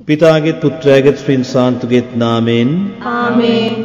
පිතාගේත් පුත්‍රයාගේත් ස්ත්‍රීන් සාන්තුගේත් නාමයෙන් ආමේන්.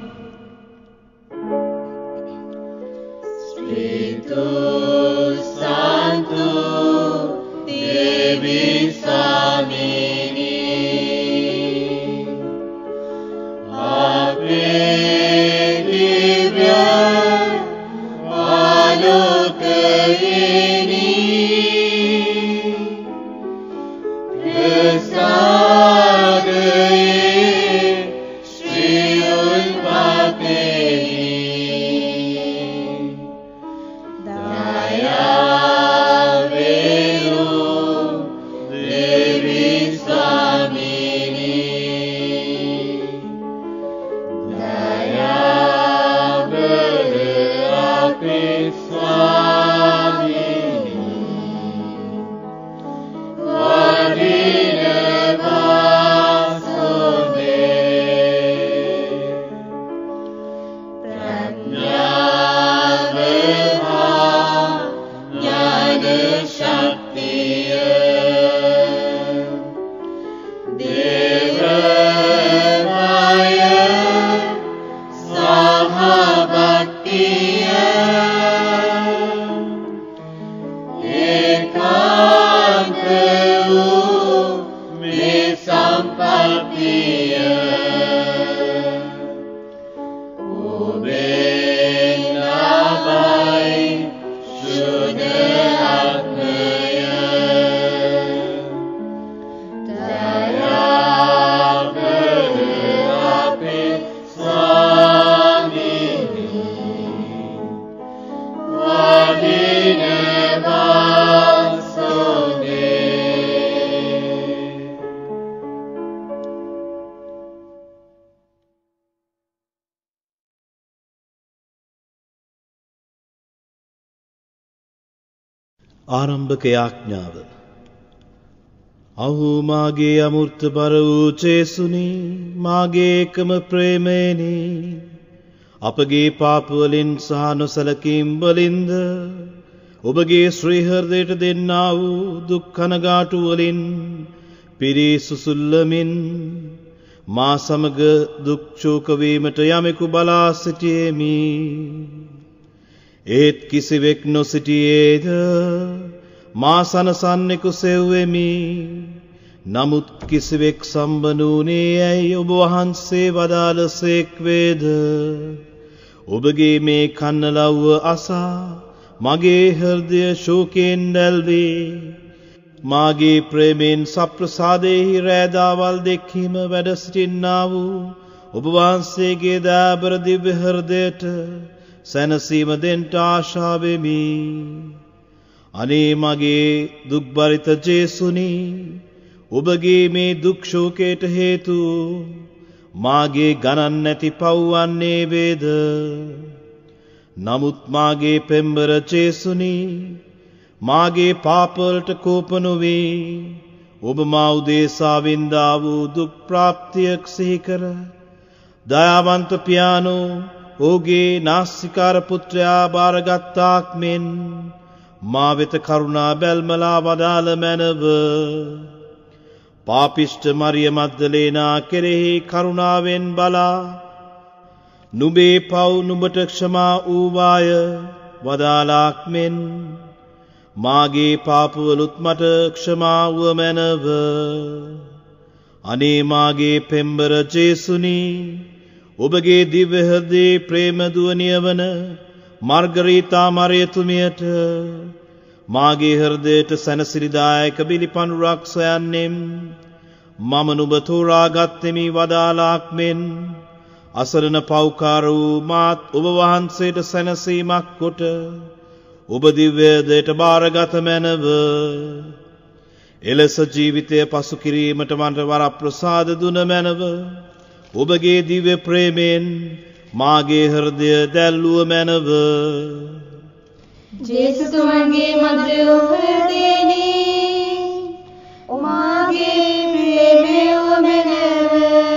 ආරම්භක යාඥාව. අහෝ මාගේ අමෘත බර වූ ජේසුනි, මාගේ එකම ප්‍රේමයනි, අපගේ පාප වලින් සහ නොසලකීම් වලින්ද ඔබගේ ශ්‍රී හෘදයට දෙන්නා වූ දුක් කනගාටු වලින් පිරී සුසුල්ලමින් මා සමග දුක් ශෝක වීමට යමෙකු බලා සිටියෙමි. ඒත් කිසිවෙක් නොසිටියේද මා සනසන්නෙකු සෙව්වෙමි. නමුත් කිසිවෙක් සම්බනූනේ ඇයි ඔබ වහන්සේ වදාළසේක් වේද? ඔබගේ මේ කන්නලව්ව අසා මගේ හෘදය ශෝකයෙන් දැල්වේ. මාගේ ප්‍රේමයෙන් සප්‍රසාදයෙහි රෑදාවල් දෙකීම වැඩ සිටින්නා වූ ඔබ වහන්සේගේ දයාබර දිව්‍ය හෘදයට සැනසීම දෙන්ට ආශා වෙමි. අනේ මගේ දුක්බරිත ජේසුනි, ඔබගේ මේ දුක් ශෝකයට හේතු මාගේ ගණන් නැති පව් වන්නේ වේද? නමුත් මාගේ පෙම්බර ජේසුනි, මාගේ පාපවලට කෝප නොවේ. ඔබ මා උදෙසා වින්දා වූ දුක් ප්‍රාප්තියක් සිහි කර දයාවන්ත පියාණෝ ඔහුගේ නාස්තිකාර පුත්‍රයා බාරගත්තාක් මෙන් මා වෙත කරුණා බැල්මලා වදාළ මැනව. පාපිෂ්ඨ මරිය මග්දලේනා කෙරෙහි කරුණාවෙන් බලා නුඹේ පව් නුඹට ක්ෂමා වූවාය වදාළාක් මෙන් මාගේ පාපවලුත් මට ක්ෂමා වූ මැනව. අනේ මාගේ පෙම්බර ජේසුනි, ඔබගේ දිව්‍ය හෘදයේ ප්‍රේම දුවනිය වන මාර්ගරීතා මරියතුමියට මාගේ හෘදයට සැනසිරිදායක බිලිපඳුරක් සොයන්නෙම්. මම නුඹ තෝරාගත්තෙමි වදාළාක් මෙන් අසරණ පව්කාර වූ මාත් ඔබ වහන්සේට සැනසීමක් කොට ඔබ දිව්‍ය හෘදයට බාරගත මැනව. එලෙස ජීවිතය පසු කිරීමට මට වරප්‍රසාද දුන මැනව. ඔබගේ දිව්‍ය ප්‍රේමයෙන් මාගේ හෘදය දැල්ලුව මැනව. ජේසුතුමන්ගේ මధుර හෘදයෙනි, මාගේ ප්‍රේමය මැනව.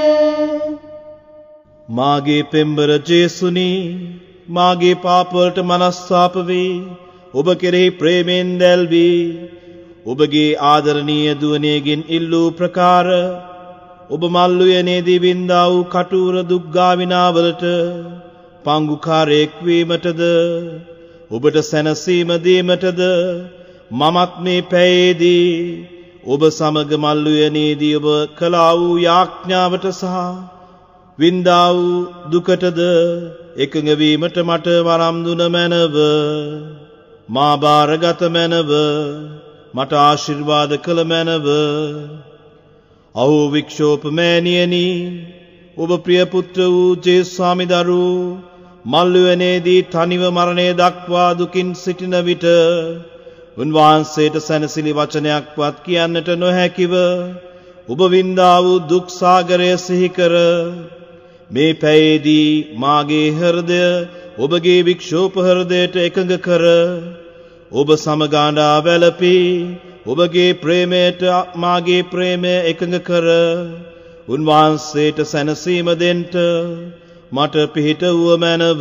මාගේ පෙම්බර ජේසුනි, මාගේ පාපවලට මනස්ථාප වී ඔබ කෙරෙහි ප්‍රේමයෙන් දැල්වී ඔබගේ ආදරණීය දුවණියගෙන් ඉල්ලූ ප්‍රකාර ඔබ මල්ලුයනේදී වින්දා වූ කටුර දුක්ගාවිනාවලට පංගුකාරයෙක් වීමටද ඔබට සැනසීම දීමටද මමත් මේ පැයේදී ඔබ සමග මල්ලුයනේදී ඔබ කළා වූ යාඥාවට සහ වින්දා වූ දුකටද එකඟ වීමට මට වරම් දුන මැනව. මා බාරගත මැනව. මට ආශිර්වාද කළ මැනව. අහෝ වික්ෂෝප මෑණියනි, ඔබ ප්‍රිය පුත්‍ර වූ ජේසුස් ස්වාමි දරුවෝ මල්ලුවනේදී තනිව මරණය දක්වා දුකින් සිටින විට උන්වහන්සේට සැනසිලි වචනයක්වත් කියන්නට නොහැකිව ඔබ වින්දා වූ දුක් සාගරය සිහි කර මේ පැයේදී මාගේ හෘදය ඔබගේ වික්ෂෝප හෘදයට එකඟ කර ඔබ සමග අඬා වැළපී ඔබගේ ප්‍රේමයට මාගේ ප්‍රේමය එකඟ කර උන්වහන්සේට සැනසීම දෙන්ට මට පිහිට වූ මැනව.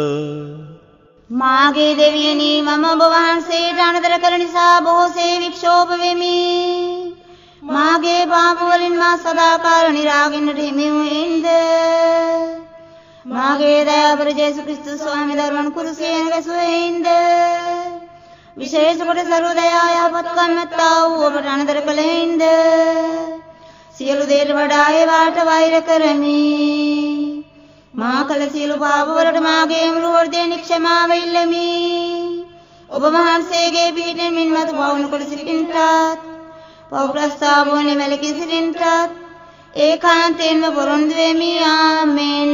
මාගේ දෙවියනි, මම ඔබ වහන්සේට අනදර කළ නිසා බොහෝසේ වික්ෂෝප වෙමි. මාගේ පාප වලින් මා සදාකාල නිරාගන්නට හිමි වූයින්ද මාගේ දයාබර ජේසුස් ක්‍රිස්තුස් ස්වාමී දරුවන් කුරුසියෙන් ගැසුවේයින්ද විශේෂ කොට සර්ව දයා යහපත්කම් ඇත්තා වූ ඔබට අනදර කළේයින්ද සියලු දේට වඩා ඒවාට වෛර කරමි. මා කළ සියලු පාප වලට මාගේ මුළු හෘදයෙන් ක්ෂමාව ඉල්ලමි. ඔබ වහන්සේගේ පිහිටෙන් මින්මතු පවුණු කොට සිටින්ටත් පව් ප්‍රස්තාවෝනේ වැළකී සිටින්ටත් ඒකාන්තයෙන්ම පොරොන්දු වෙමි. ආමෙන්.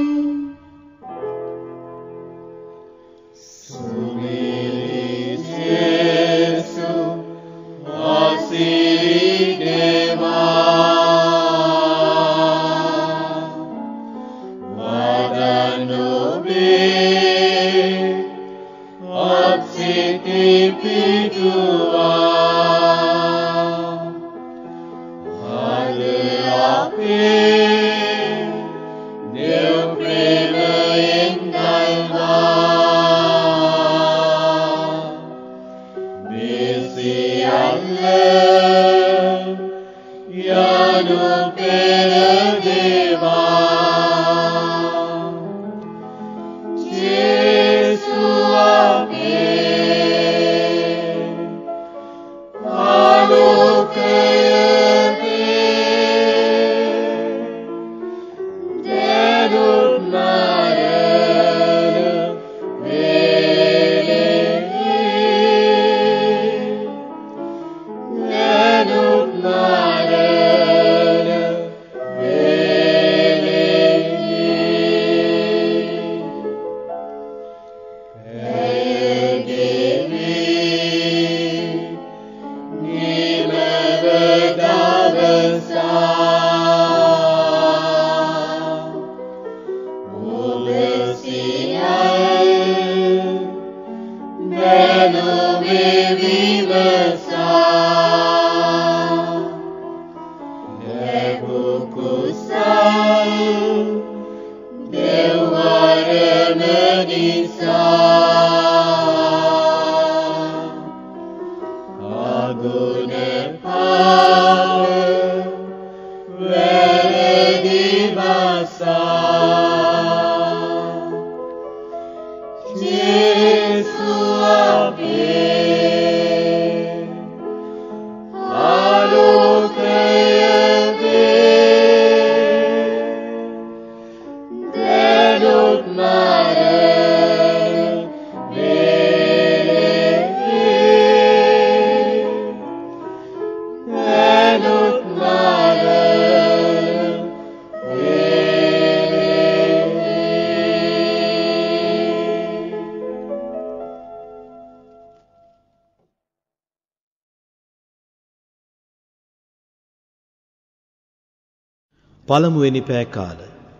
පළමුවෙනි පෑ කාල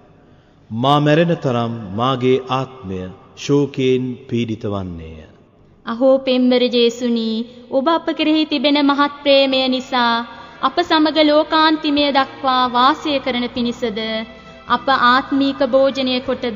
මා මැරෙන තරම් මාගේ ආත්මය ශෝකයෙන් පීඩිත වන්නේය. අහෝ පෙම්බර ජේසුනි, ඔබ අප කෙරෙහි තිබෙන මහත් ප්‍රේමය නිසා අප සමග ලෝකාන්තිමය දක්වා වාසය කරන පිණිසද අප ආත්මීක භෝජනය කොටද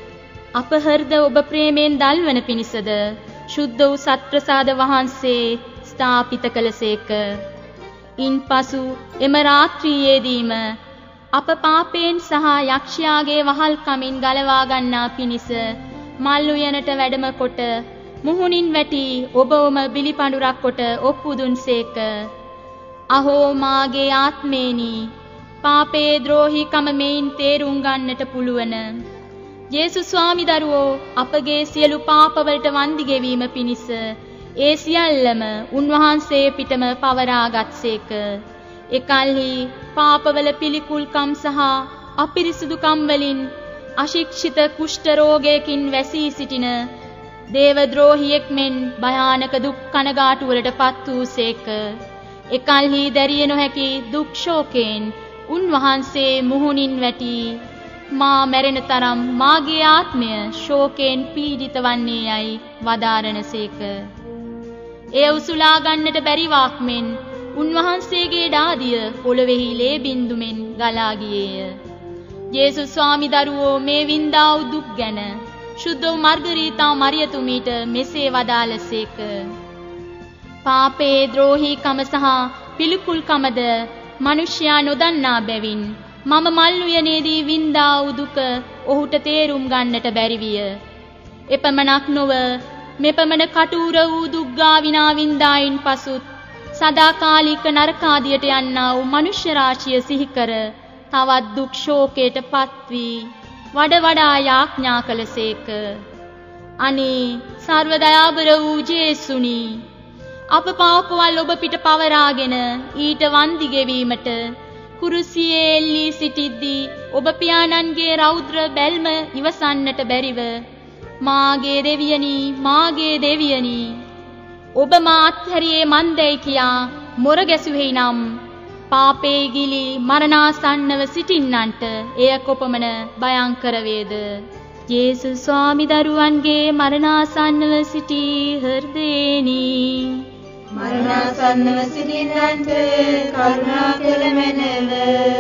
අප හෘද ඔබ ප්‍රේමයෙන් දල්වන පිණිසද ශුද්ධ වූ සත්ප්‍රසාද වහන්සේ ස්ථාපිත කළසේක. ඉන්පසු එම රාත්‍රියේදීම අප පාපයෙන් සහ යක්ෂයාගේ වහල්කමින් ගලවා ගන්නා පිණිස මල් උයනට වැඩම කොට මුහුණින් වැටි ඔබවම බිලිපඬුරක් කොට ඔප්පු දුන්සේක. අහෝ මාගේ ආත්මේනි, පාපේ ද්‍රෝහිකම මෙයින් තේරුම් ගන්නට පුළුවන්. යේසුස් ස්වාමි දරුවෝ අපගේ සියලු පාපවලට වන්දි ගෙවීම පිණිස ඒ සියල්ලම උන්වහන්සේ පිටම පවරාගත්සේක. එකල්හි පාපවල පිළිකුල්කම් සහ අපිරිසුදුකම් වලින් අශික්ෂිත කුෂ්ඨ රෝගයකින් වැසී සිටින දේවද්‍රෝහියෙක් මෙන් භයානක දුක් කනගාටුවලට පත් වූසේක. එකල්හි දැරිය නොහැකි දුක් ශෝකයෙන් උන්වහන්සේ මුහුණින් වැටි මා මැරෙන තරම් මාගේ ආත්මය ශෝකයෙන් පීඩිත වන්නේ යයි වදාරණසේක. එය උසුලා ගන්නට බැරි වාක් මෙන් උන්වහන්සේගේ ඩාදිය පොළොවේහි ලේ බින්දුමෙන් ගලා ගියේය. යේසුස් ස්වාමි දරුවෝ මේ වින්දා වූ දුක් ගැන ශුද්ධ මාර්ගරීතා මරියතුමීට මෙසේ වදාළසේක. පාපේ ද්‍රෝහිකම සහ පිළිකුල්කමද මිනිසයා නොදන්නා බැවින් මම මල් උයනේදී වින්දා වූ දුක ඔහුට තේරුම් ගන්නට බැරි විය. එපමණක් නොව මෙපමණ කටුර වූ දුක් ගාවිනා වින්දායින් පසුත් සදාකාලික නරකාදියට යන්නා වූ මනුෂ්‍ය රාශිය සිහි කර තවත් දුක් ශෝකයට පත් වී වඩ වඩා යාඥා කළසේක. අනේ සර්ව දයාබර වූ ජේසුනි, අප පාපවල් ඔබ පිට පවරාගෙන ඊට වන්දි ගෙවීමට කුරුසියේ එල්ලී සිටිද්දී ඔබ පියාණන්ගේ රෞද්‍ර බැල්ම ඉවසන්නට බැරිව මාගේ දෙවියනි ඔබ මා අත්හැරියේ මන්දයි කියා මොර ගැසුෙහි නම් පාපේ ගිලි මරණාසන්නව සිටින්නන්ට එය කොපමණ භයංකර වේද. යේසුස් ස්වාමි දරුවන්ගේ මරණාසන්නව සිටි හෘදේනි මරණාසන්නව සිටින්නන්ට කරුණා කළ මැනව.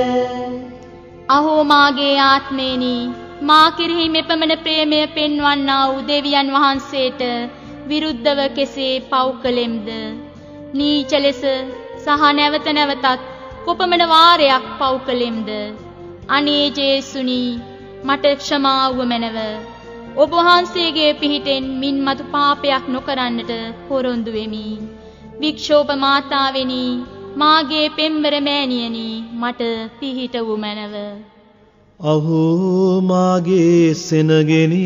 අහෝ මාගේ ආත්මේනි, මා කෙරෙහි මෙපමණ ප්‍රේමය පෙන්වන්නා වූ දෙවියන් වහන්සේට විරුද්ධව කෙසේ පව් කළෙම්ද? නීච ලෙස සහ නැවත නැවතත් කොපමණ වාරයක් පව් කළෙම්ද? අනේ ජේසුනි, මට ක්ෂමා වූ මැනව. ඔබ වහන්සේගේ පිහිටෙන් මින් මතු පාපයක් නොකරන්නට පොරොන්දු වෙමි. වික්ෂෝප මාතාවෙනි, මාගේ පෙම්බර මෑණියනි, මට පිහිට වූ මැනව. අහෝ මාගේ සෙනගෙනි,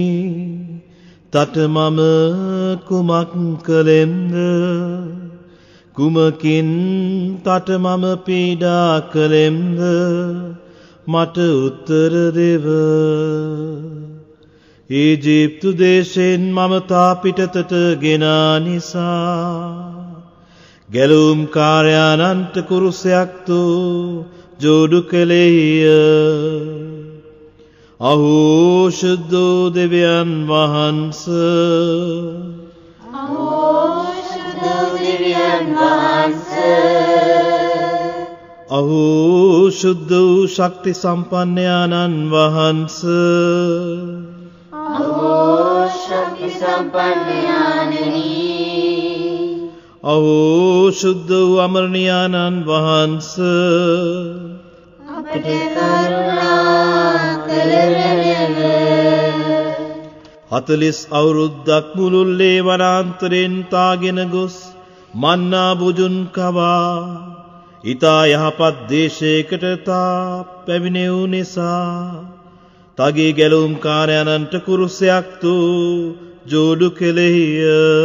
තට මම කුමක් කළෙම්ද? කුමකින් තට මම පීඩා කළෙම්ද? මට උත්තර දෙව. ඊජිප්තු දේශයෙන් මම තා පිටතට ගෙනා නිසා ගැලුම් කාර්යානන්ට කුරුසයක් තු ජෝඩු කළේය. අහෝ ශුද්ධ දෙවියන් වහන්ස, අහෝ ශුද්ධ දෙවියන් වහන්ස, අහෝ ශුද්ධ ශක්ති සම්පන්නයාණන් වහන්ස, අහෝ ශක්ති සම්පන්නයාණනි, අහෝ ශුද්ධ අමරණීයාණන් වහන්ස, අපට කරුණා කළ මැනව. 40 අවුරුද්දක් මුළුල්ලේ වනාන්තරෙන් තාගෙන ගොස් මන්නා බුදුන් කවා ඊතා යහපත් දේශයකට තා පැමිණෙව් නිසා තගේ ගැලුම් කාර්යයන්ට කුරුසයක් තු ජෝඩු කෙලෙහිය.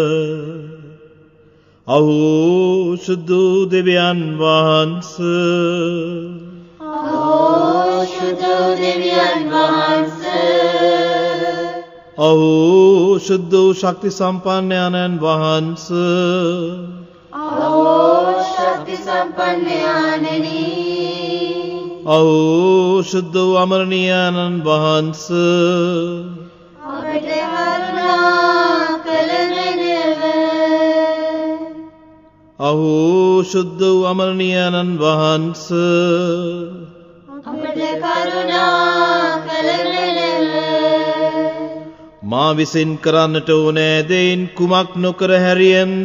අහෝ ශුද්ධ දෙවියන් වහන්ස, අහෝ ශුද්ධ දෙවියන් වහන්ස, අහෝ ශුද්ධ ශක්ති සම්පන්නයාණන් වහන්ස, අහෝ ශක්ති සම්පන්නයාණනි, අහෝ ශුද්ධ අමරණීයාණන් වහන්ස, අපට කරුණා කළ මැනව. අහෝ ශුද්ධ අමරණීයාණන් වහන්ස, අපට කරුණා කළ මැනව. මා විසින් කරන්නට ඕනෑ දෙයින් කුමක් නොකර හැරියෙම්ද?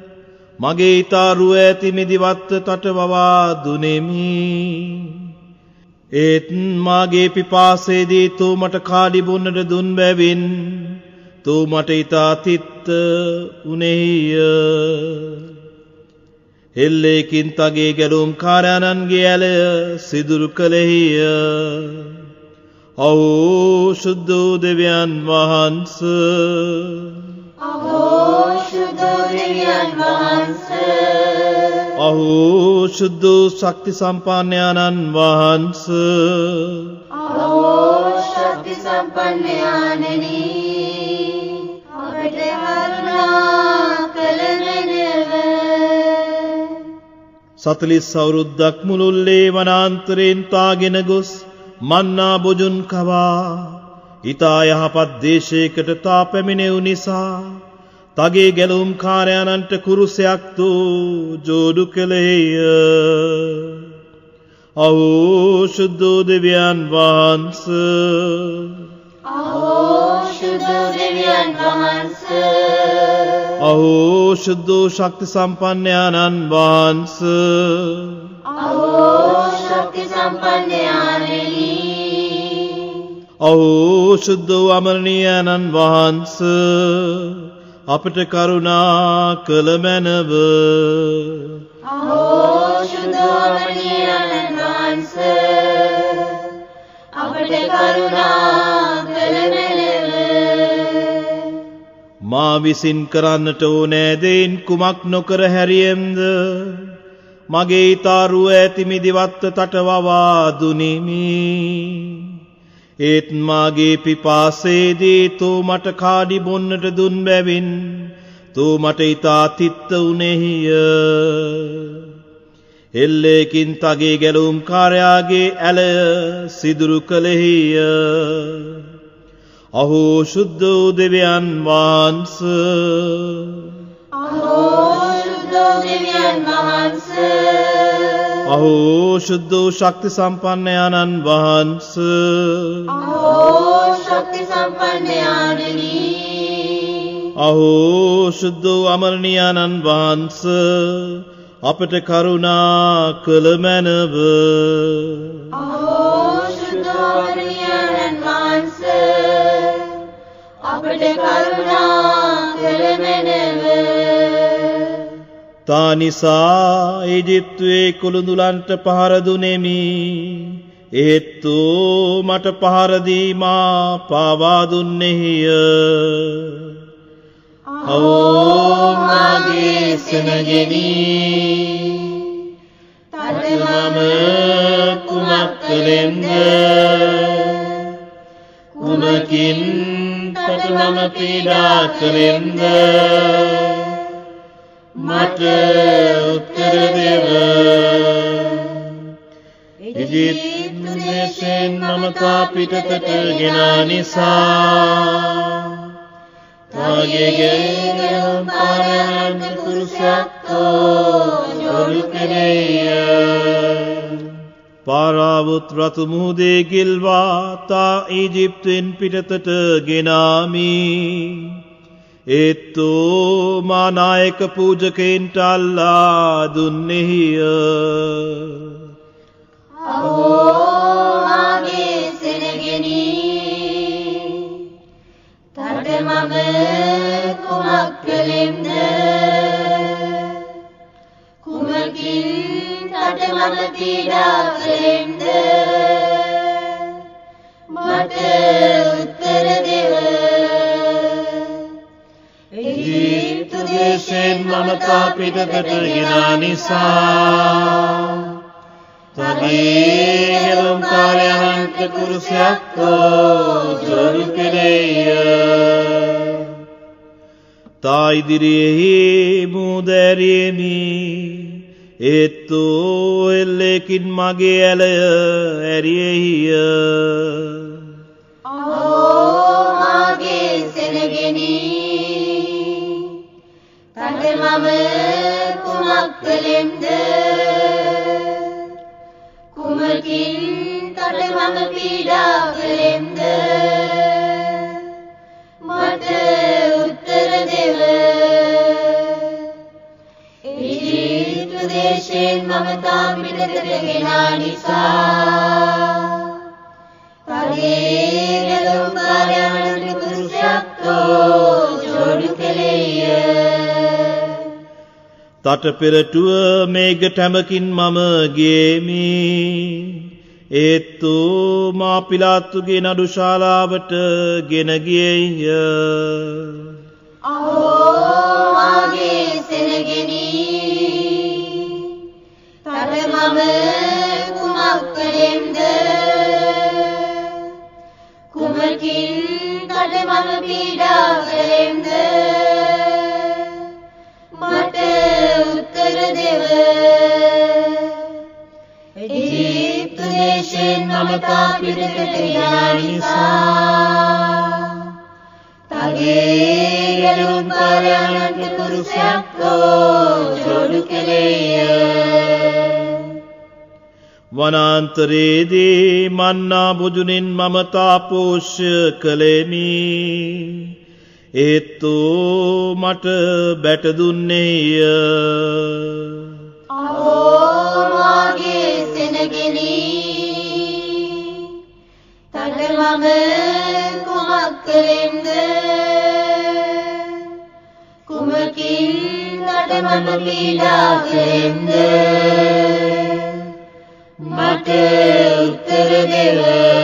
මගේ ඊතා රුව ඇති මිදිවත්ත තට වවා දුනෙමි. ඒත් මාගේ පිපාසයේදී තෝ මට කාඩි බොන්නට දුන් බැවින් තෝ මට ඊතා තිත්ත උනේය. එල්ලේකින් තගේ ගැලුම් කාර්යයන්ගේ ඇලය සිදුරු කළේය. අහෝ සුද්ධ දෙවියන් වහන්ස, අහෝ සුද්ධ දෙවියන් වහන්ස, අහෝ සුද්ධ ශක්ති සම්පන්නයන්න් වහන්ස, අහෝ ශක්ති සම්පන්නයන්නි අපට කරුණා කළ මැනව. 40 අවුරුද්දක් මුළුල්ලේ වනාන්තරයෙන් තාගෙන ගොස් මන්නා බොජුන් කවා ඊතා යහපත් දේශයකට තා පැමිණෙව් නිසා තගේ ගැලුම් කාර්යයන්ට කුරුසයක් දෝ ජෝඩු කළේය. අහෝ සුද්ධ දෙවියන් වහන්ස, අහෝ සුද්ධ දෙවියන් වහන්ස, අහෝ සුද්ධ ශක්ති සම්පන්නයන්න් වහන්ස, අහෝ ශක්ති සම්පන්නයන්නි අහෝ සුද්ධ අමරණීයයන්න් වහන්ස අපට කරුණා කළ මැනව. අහෝ සුද්ධ අමරණීයයන්න් වහන්ස අපට කරුණා කළ මැනව. මා විසින් කරන්නට ඕනෑ දෙයින් කුමක් නොකර හැරියෙම්ද? මගේ ඊතාරුව ඇති මිදිවත්ත තටවවා දුනිමි. ඒත් මාගේ පිපාසයේදී තෝ මට කාඩි බොන්නට දුන් බැවින් තෝ මට ඊතා තිත්ත උනේය. එල්ලේකින් තගේ ගැලුම් කාර්යාගේ ඇලය සිදුරු කළේය. අහෝ සුද්ධ දෙවියන් වහන්ස, අහෝ සුද්ධ දෙවියන් වහන්ස, අහෝ සුද්ධ ශක්ති සම්පන්නයන්න් වහන්ස, අහෝ ශක්ති සම්පන්නයන්නි අහෝ සුද්ධ අමරණීයයන්න් වහන්ස අපට කරුණා කළ මැනව. අහෝ සුද්ධ අමරණීයයන්න් වහන්ස අපට කරුණා කළ මැනව. තා නිසා ඊජිප්තුවේ කුළුඳුලන්ට පහර දුනෙමි. ඒත්තෝ මට පහර දීමා පාවා දුන්නේය. අහෝ මාගේ සෙනගෙනි තද මම කුමක් කළෙන්ද? කුමකින් තද මම පීඩා කළෙන්ද? මට උත්තර දෙව. ඊජිප්තු දේශයෙන් මම තා පිටතට ගෙනා නිසා තාගේ ගැලුම් කාර්යයන්ට කුරුසයක් තෝ ජොඩු කළේය. පාරාවුත් රතු මුහුදේ ගිල්වා තා ඊජිප්තුවෙන් පිටතට ගෙනාමි. ඒත්තෝ මා නායක පූජකයින්ට අල්ලා දුන්නේය. අහෝ මාගේ සෙනගෙනි තද මම කුමක් කළෙම්ද? කුමකින් තද මම පීඩා කළෙම්ද? මට උත්තර දෙව. ඊජිප්තු දේශයෙන් මම තා පිටතට ගෙනා නිසා තගේ ගැලුම් කාර්යයන්ට කුරුසයක් තෝ ජොඩු කළේය. තා ඉදිරියෙහි මුදැරියෙමි. ඒත්තෝ එල්ලේකින් මගේ ඇලය ඇරියෙහිය. අහෝ මාගේ සෙනගෙනි තද මම කුමක් කළෙම්ද? කුමකින් තද මම පීඩා කළෙම්ද? මට උත්තර දෙව. ඊජිප්තු දේශයෙන් දේශයෙන් මම තා පිටතට ගෙනා නිසා තගේ ගැලුම් කාර්යයන්ට කුරුසයක්තෝ ජෝඩු කෙලෙය. තට පෙරටුව මේඝ ටැඹකින් මම ගියෙමි. ඒත්තු මා පිලාතුගේ නඩු ශාලාවට ගෙන ගියේය. අහෝ මාගේ සෙනගෙනි තද මම කුමක් කළෙම්ද? කුමකින් තද මම පීඩා කළෙම්ද? මට උත්තර දෙව. ඊජිප්තු දේශයෙන් මම තා පිටතට ගෙනා නිසා තගේ ගැලුම් කාර්යයන්ට කුරුසයක්තෝ ජෝඩු කෙලෙය. වනාන්තරයේදී මන්නා භොජනෙන් මම තා පෝෂ්‍ය කළෙමි. ඒත්තු මට බැට දුන්නේය. අහෝ මාගේ සෙනගෙනි තද මම කුමක් කළෙම්ද? කුමකින් තද මම පීඩා කළෙම්ද? මට උත්තර දෙව.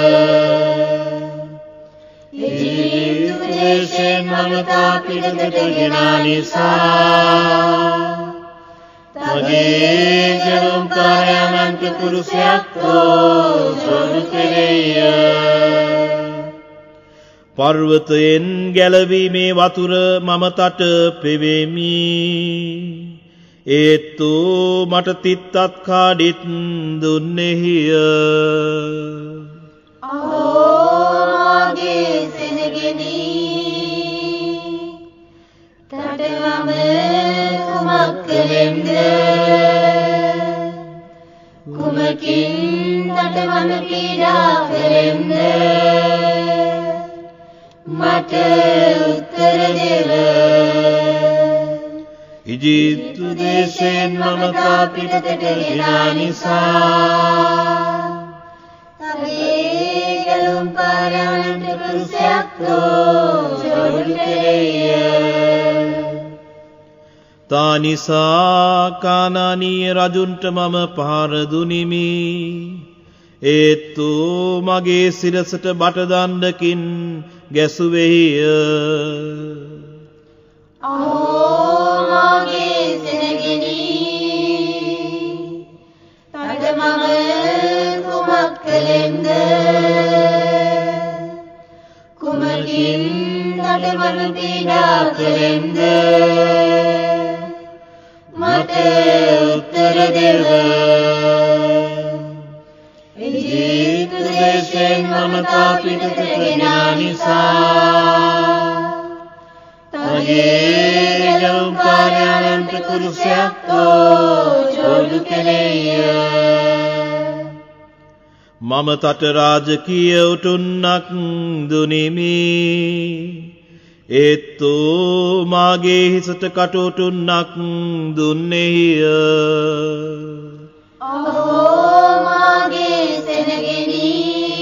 ඊජිප්තු දේශයෙන් මම තා පිටතට ගෙනා නිසා තගේ ගැලුම් කාර්යයන්ට කුරුසයක්තෝ ජෝඩු කෙලෙය. පර්වතයෙන් ගැලවීමේ වතුර මම තට පෙවෙමි. ඒත්තු මට තිත්තත් කාඩිත් දුන්නේය. අහෝ මාගේ සෙනගෙනි තද මම කුමක් කළෙම්ද? කුමකින් තද මම පීඩා කළෙම්ද? මට උත්තර දෙව. ඊජිප්තු දේශයෙන් මම තා පිටතට ගෙනා නිසා තගේ ගැලුම් කාර්යයන්ට කුරුසයක්තෝ ජෝඩු කෙලෙය. තා නිසා කානානීය රජුන්ට මම පහර දුනිමි. ඒත්තු මගේ සිරසට බටදණ්ඩකින් ගැසුවෙහිය. අහෝ මාගේ සෙනගෙනි තද මම කුමක් කළෙම්ද? කුමකින් තද මම පීඩා කළෙම්ද? මට උත්තර දෙව. ඊජිප්තු දේශයෙන් මම තා පිටතට ගෙනා නිසා තගේ ගැලුම් කාර්යයන්ට කුරුසයක්තෝ ජෝඩු කෙලෙය. මම තට රාජකීය උටුන්නක් දුනිමි. ඒත්තු මාගේ හිසට කටුටුන්නක් දුන්නේය. අහෝ මාගේ සෙනගෙනි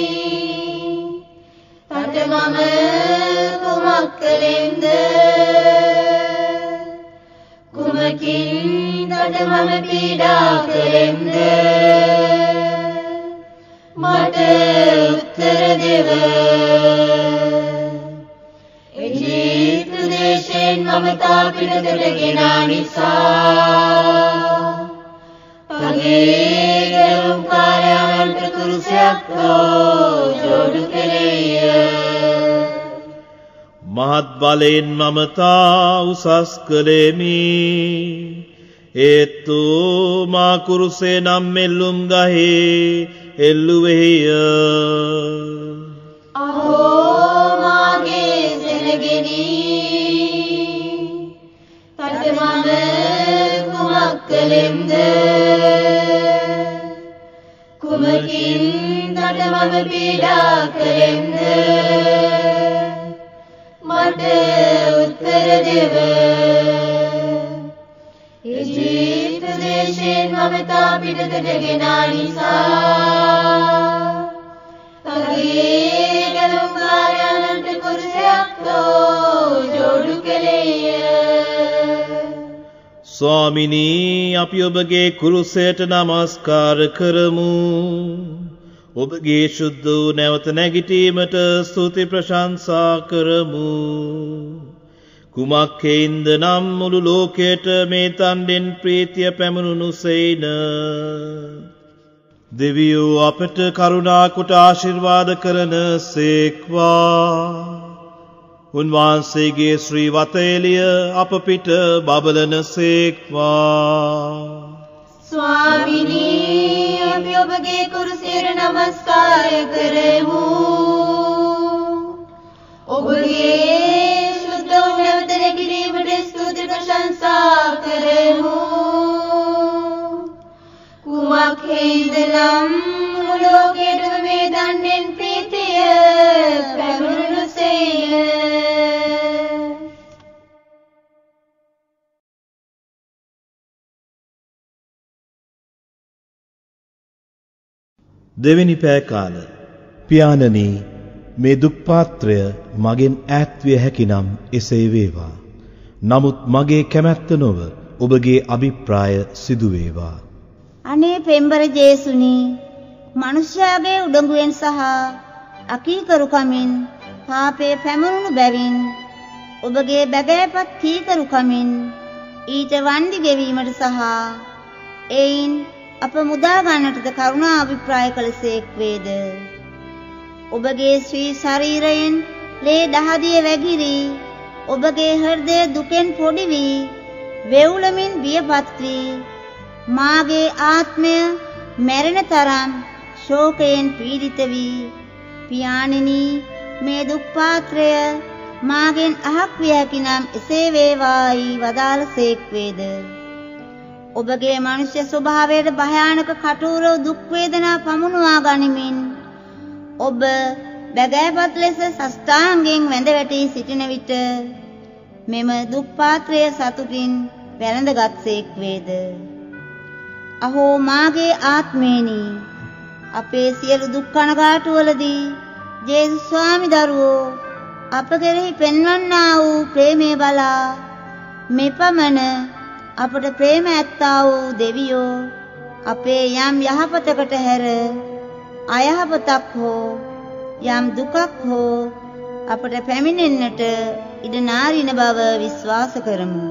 තද මම කුමක් කළෙම්ද? කුමකින් තද මම පීඩා කළෙම්ද? මට උත්තර දෙව. ඊජිප්තු දේශයෙන් මම තා පිටතට ගෙනා නිසා තගේ ගැලුම් කාර්යයන්ට කුරුසයක්තෝ ජෝඩු කෙලෙය. මහත් බලයෙන් මම තා උසස් කළෙමි. ඒත්තු මා කුරුසේ නම් මෙල්ලුම් ගහේ එල්ලුවෙහිය. අහෝ මාගේ සෙනගෙනි තද මම කුමක් කළෙම්ද? කුමකින් තද මම පීඩා කළෙම්ද? මට උත්තර දෙව. ඊජිප්තු දේශයෙන් මමතා පිටතට ගෙනා නිසා තගේ ගලුම්කාරයන්ට කුරුසයක් තෝ ජෝඩු කෙලෙය. ස්වාමිනී අපි ඔබගේ කුරුසයට නමස්කාර කරමු. ඔබගේ ශුද්ධ වූ නැවත නැගිටීමට ස්තුති ප්‍රශංසා කරමු. කුමක් හේින්ද නම් මුළු ලෝකයට මේ තණ්ඩෙන් ප්‍රීතිය පැමුණුණු සේන. දෙවියෝ අපට කරුණා කොට ආශිර්වාද කරන සේක්වා. උන්වහන්සේගේ ශ්‍රී වතේලිය අප පිට බබලන සේක්වා. ස්වාමිනී අපි ඔබගේ කුරුසයට නමස්කාර කරමු. ඔබගේ ශුද්ධ වූ නැවත නැගිටීමට ස්තුති ප්‍රශංසා කරමු. කුමක් හේින්ද නම් මුළු ලෝකයටම මේ දණ්ඩෙන් ප්‍රීතිය පැමුණුණු සේය. දෙවෙනි පෑ කාල. පියාණනි මේ දුක් පාත්‍රය මගෙන් ඈත් විය හැකිනම් එසේ වේවා. නමුත් මගේ කැමැත්ත නොව ඔබගේ අභිප්‍රාය සිදු වේවා. අනේ පෙම්බර ජේසුනි, මනුෂ්‍යයාගේ උඩඟුවෙන් සහ අකීකරුකමින් පාපේ පැමුණුණු බැවින් ඔබගේ බැගෑපත් කීකරුකමින් ඊට වන්දි ගෙවීමට සහ එයින් අප මුදා ගන්නටද කරුණා අභිප්‍රාය කළසේක් වේද. ඔබගේ ශ්‍රී ශරීරයෙන් ලේ දහදිය වැගිරි ඔබගේ හෘදය දුකෙන් පොඩි වී වෙවුලමින් බියපත් වී මාගේ ආත්මය මැරෙන තරම් ශෝකයෙන් පීඩිත වී පියාණෙනි මේ දුක් පාත්‍රය මාගෙන් අහක් විය හැකි නම් එසේ වේවායි වදාළසේක් වේද. ඔබගේ මනුෂ්‍ය ස්වභාවයට භයානක කටුර දුක් වේදනා පමුණුවා ගනිමින් ඔබ බැගෑපත් ලෙස සස්තාංගෙන් වැඳ වැටි සිටින විට මෙම දුක් පාත්‍රය සතුටින් වැළඳගත්සේක් වේද. අහෝ මාගේ ආත්මේනි, අපේ සියලු දුක් කනගාටුවලදී ජේසුස් ස්වාමි දරුවෝ අප කෙරෙහි පෙන්වන්නා වූ ප්‍රේමය බලා මෙපමණ අපට ප්‍රේම ඇත්තා වූ දෙවියෝ අපේ යම් යහපතකට හැර අයහපතක් හෝ යම් දුකක් හෝ අපට පැමිණෙන්නට ඉඩ නාරින බව විශ්වාස කරමු.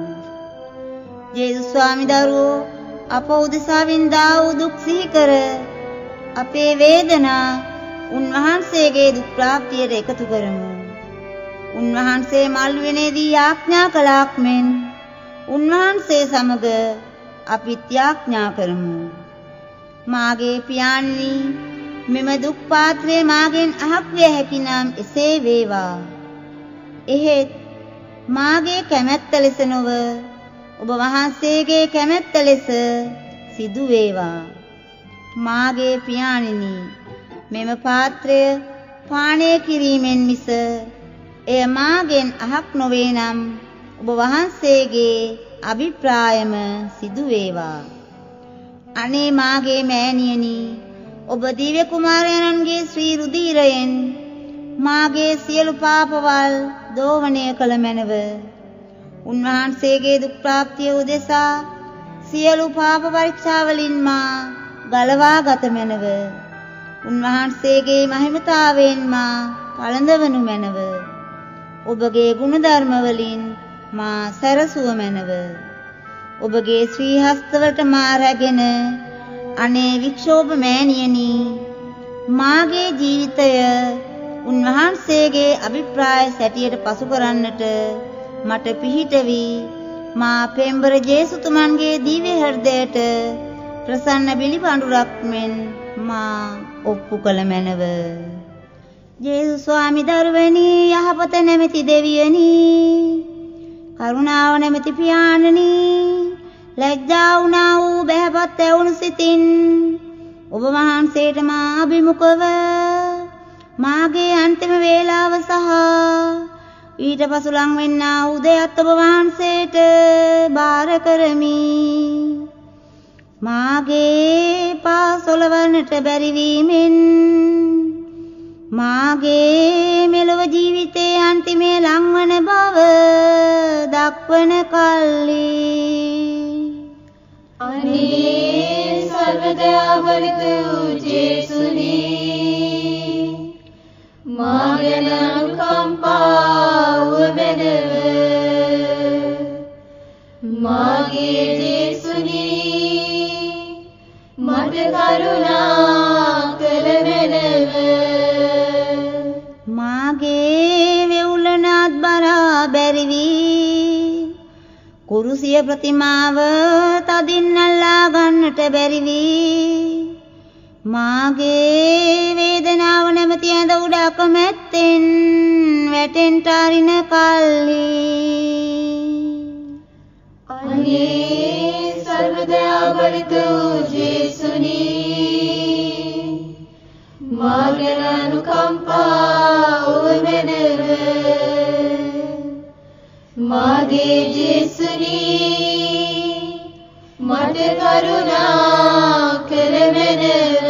ජේසුස් ස්වාමි දරුවෝ අප උදෙසා වින්දා වූ දුක් සිහි කර අපේ වේදනා උන්වහන්සේගේ දුක් ප්‍රාප්තියට එකතු කරමු. උන්වහන්සේ මල්වෙනේදී යාඥා කළාක් මෙන් උන්වහන්සේ සමග අපිත් යාඥා කරමු. මාගේ පියාණනි, මෙම දුක් පාත්‍රය මාගෙන් අහක් විය හැකි නම් එසේ වේවා. එහෙත් මාගේ කැමැත්ත ලෙස නොව ඔබ වහන්සේගේ කැමැත්ත ලෙස සිදු වේවා. මාගේ පියාණනි, මෙම පාත්‍රය පානය කිරීමෙන් මිස එය මාගෙන් අහක් නොවේ නම් ඔබ වහන්සේගේ අභිප්‍රායම සිදු වේවා. අනේ මාගේ මෑණියනි, ඔබ දිව්‍ය කුමාරයන්ගේ ශ්‍රී රුධිරයෙන් මාගේ සියලු පාපවල් දෝවණය කළ මැනව. උන්වහන්සේගේ දුක් ප්‍රාප්තිය උදෙසා සියලු පාප පරීක්ෂා වලින් මා ගලවා ගත මැනව. උන්වහන්සේගේ මහිමතාවයෙන් මා පළඳවනු මැනව. ඔබගේ ගුණධර්ම වලින් මා සැරසුව මැනව. ඔබගේ ශ්‍රී හස්තවලට මා රැගෙන අනේ වික්ෂෝභ මෑණියනි, මාගේ ජීවිතය උන්වහන්සේගේ අභිප්‍රාය සැටියට පසු කරන්නට මට පිහිට වී මා පෙම්බර ජේසුතුමන්ගේ දිව්‍ය හෘදයට ප්‍රසන්න බිලිපඬුරක් මෙන් මා ඔප්පු කළ මැනව. ජේසුස් ස්වාමි දරුවනි, යහපත නැමැති දෙවියනි, කරුණාව නැමැති පියාණනි, ලැජ්ජා වුණා වූ බැහැපත් ඇවුණු සිතින් ඔබ වහන්සේට මා අභිමුඛව මාගේ අන්තිම වේලාව සහ ඊට පසු ලං වෙන්නා උදයත් ඔබ වහන්සේට බාර කරමි. මාගේ පාසොලවන්නට බැරි වීමෙන් මාගේ මෙලොව ජීවිතයේ අන්තිමේ ලංවන බව දක්වන කල්හි අනේ සර්වදයාබරිත වූ ජේසුනී මා ගැන අනුකම්පාව බැදව මාගේ ජේසුනී මට කරුණා කළ මැනව මාගේ වෙවුලනාත් බරා බැරි වී කුරුසිය ප්‍රතිමාව තදින් අල්ලා ගන්නට බැරි වී මාගේ වේදනාව නැමැති ඇඳ උඩ අකමැත්තෙන් වැටෙන්ට අරින කල්හි අනේ සර්වදයාබරිත වූ ජේසුනී මා ගැන අනුකම්පාව මැනව මාගේ ජේසුනී මට කරුණා කළ මැනව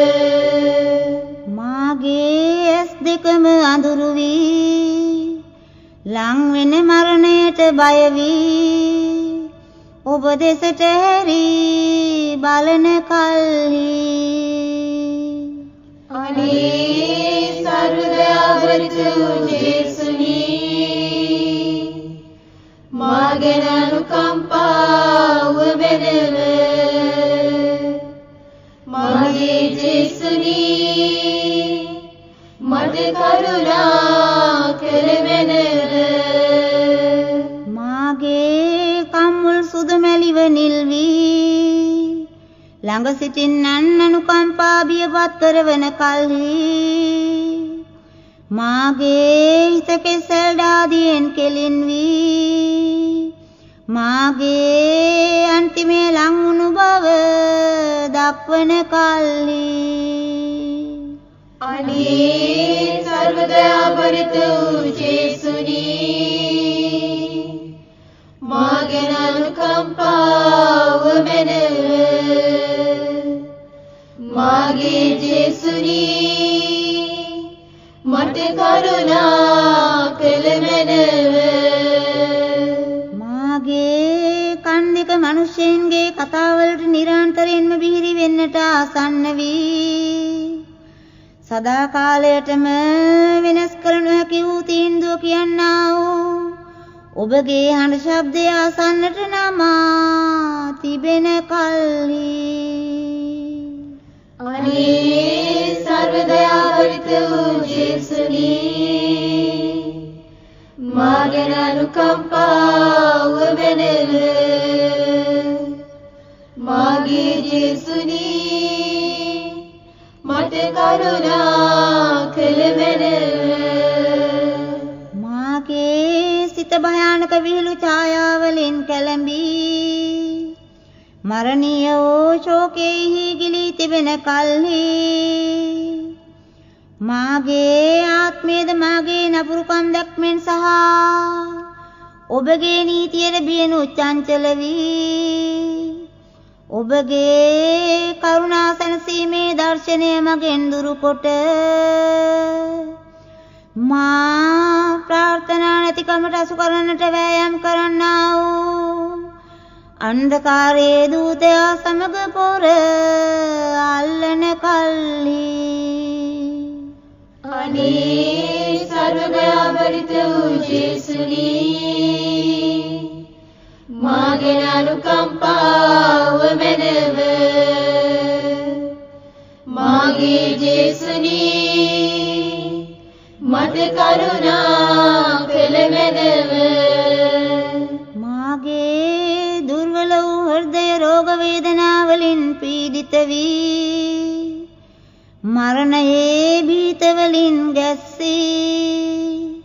මාගේ ඇස් දෙකම අඳුරු වී ලං වෙන මරණයට බය වී ඔබ දෙසට හැරී බලන කල්හි අනේ සර්වදයාබරිත වූ ජේසුනී මා ගැන අනුකම්පාව බැදව මාගේ ජේසුනී මට කරුණා කළ මැනව මාගේ කම්මුල් සුදු මැලිව නිල් වී ළඟ සිටින්නන් අනුකම්පා බියපත් කරවන කල්හි මාගේ හිස කෙසෙල් දාදියෙන් කෙලින් වී මාගේ අන්තිමේ ලං වුණු බව දක්වන කල්හි අනේ සර්වදයාබරිත වූ ජේසුනී මා ගැන අනුකම්පාව මැනව මාගේ ජේසුනී මට කරුණා කළ මැනව මාගේ කන් දෙක මිනිසෙන්ගේ කතාවලට නිරන්තරයෙන්ම බිහිරි වෙන්නට ආසන්න වී සදා කාලයටම වෙනස් කළ නොහැකි වූ තීන්දුව කියන්නා වූ ඔබගේ හඬ ශබ්දය අසන්නට නමා තිබෙන කල්හි අනේ සර්වදයාබරිත වූ ජේසුනී මා ගැන අනුකම්පාව මැනව මාගේ ජේසුනී මට කරුණා කළ මැනව මාගේ සිත භයානක විහිළු ඡායාවලින් කැළඹී මරණීය වූ ශෝකයෙහි ගිලී තිබෙන කල්හි මාගේ ආත්මයේද මාගේ නපුරුකම් දැක්මෙන් සහ ඔබගේ නීතියට බියනු චංචල වී ඔබගේ කරුණා සැනසීමේ දර්ශනය මගෙන් දුරුකොට මා ප්‍රාර්ථනා නැතිකමට අසු කරන්නට වෑයම් කරන්නා වූ අන්ධකාරයේ දූතයා සමග පොර අල්ලන කල්හි අනේ සර්වදයාබරිත වූ ජේසුනී මා ගැන අනුකම්පාව මැනව මාගේ ජේසුනී මට කරුණා කළ මැනව මාගේ දුර්වල වූ හෘදය රෝග වේදනාවලින් පීඩිත වී මරණයේ භීතවලින් ගැස්සී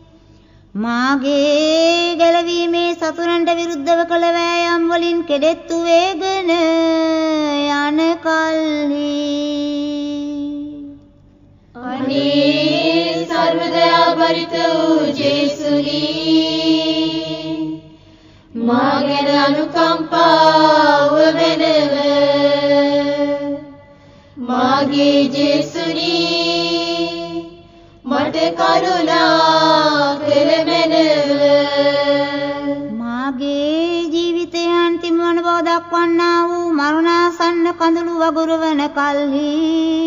මාගේ ගැලවීමේ සතුරන්ට විරුද්ධව කළ වෑයම් වලින් කෙඩෙත්තු වේගන යන කල්හි අනේ සර්වදයාබරිත වූ ජේසුනී මා ගැන අනුකම්පාව මැනව මාගේ ජේසුනි මට කරුණා කෙරෙමෙනව. මාගේ ජීවිතයේ අන්තිම වන බව දක්වන්නා වූ මරණාසන්න කඳුළු වගුරුවන කල්හි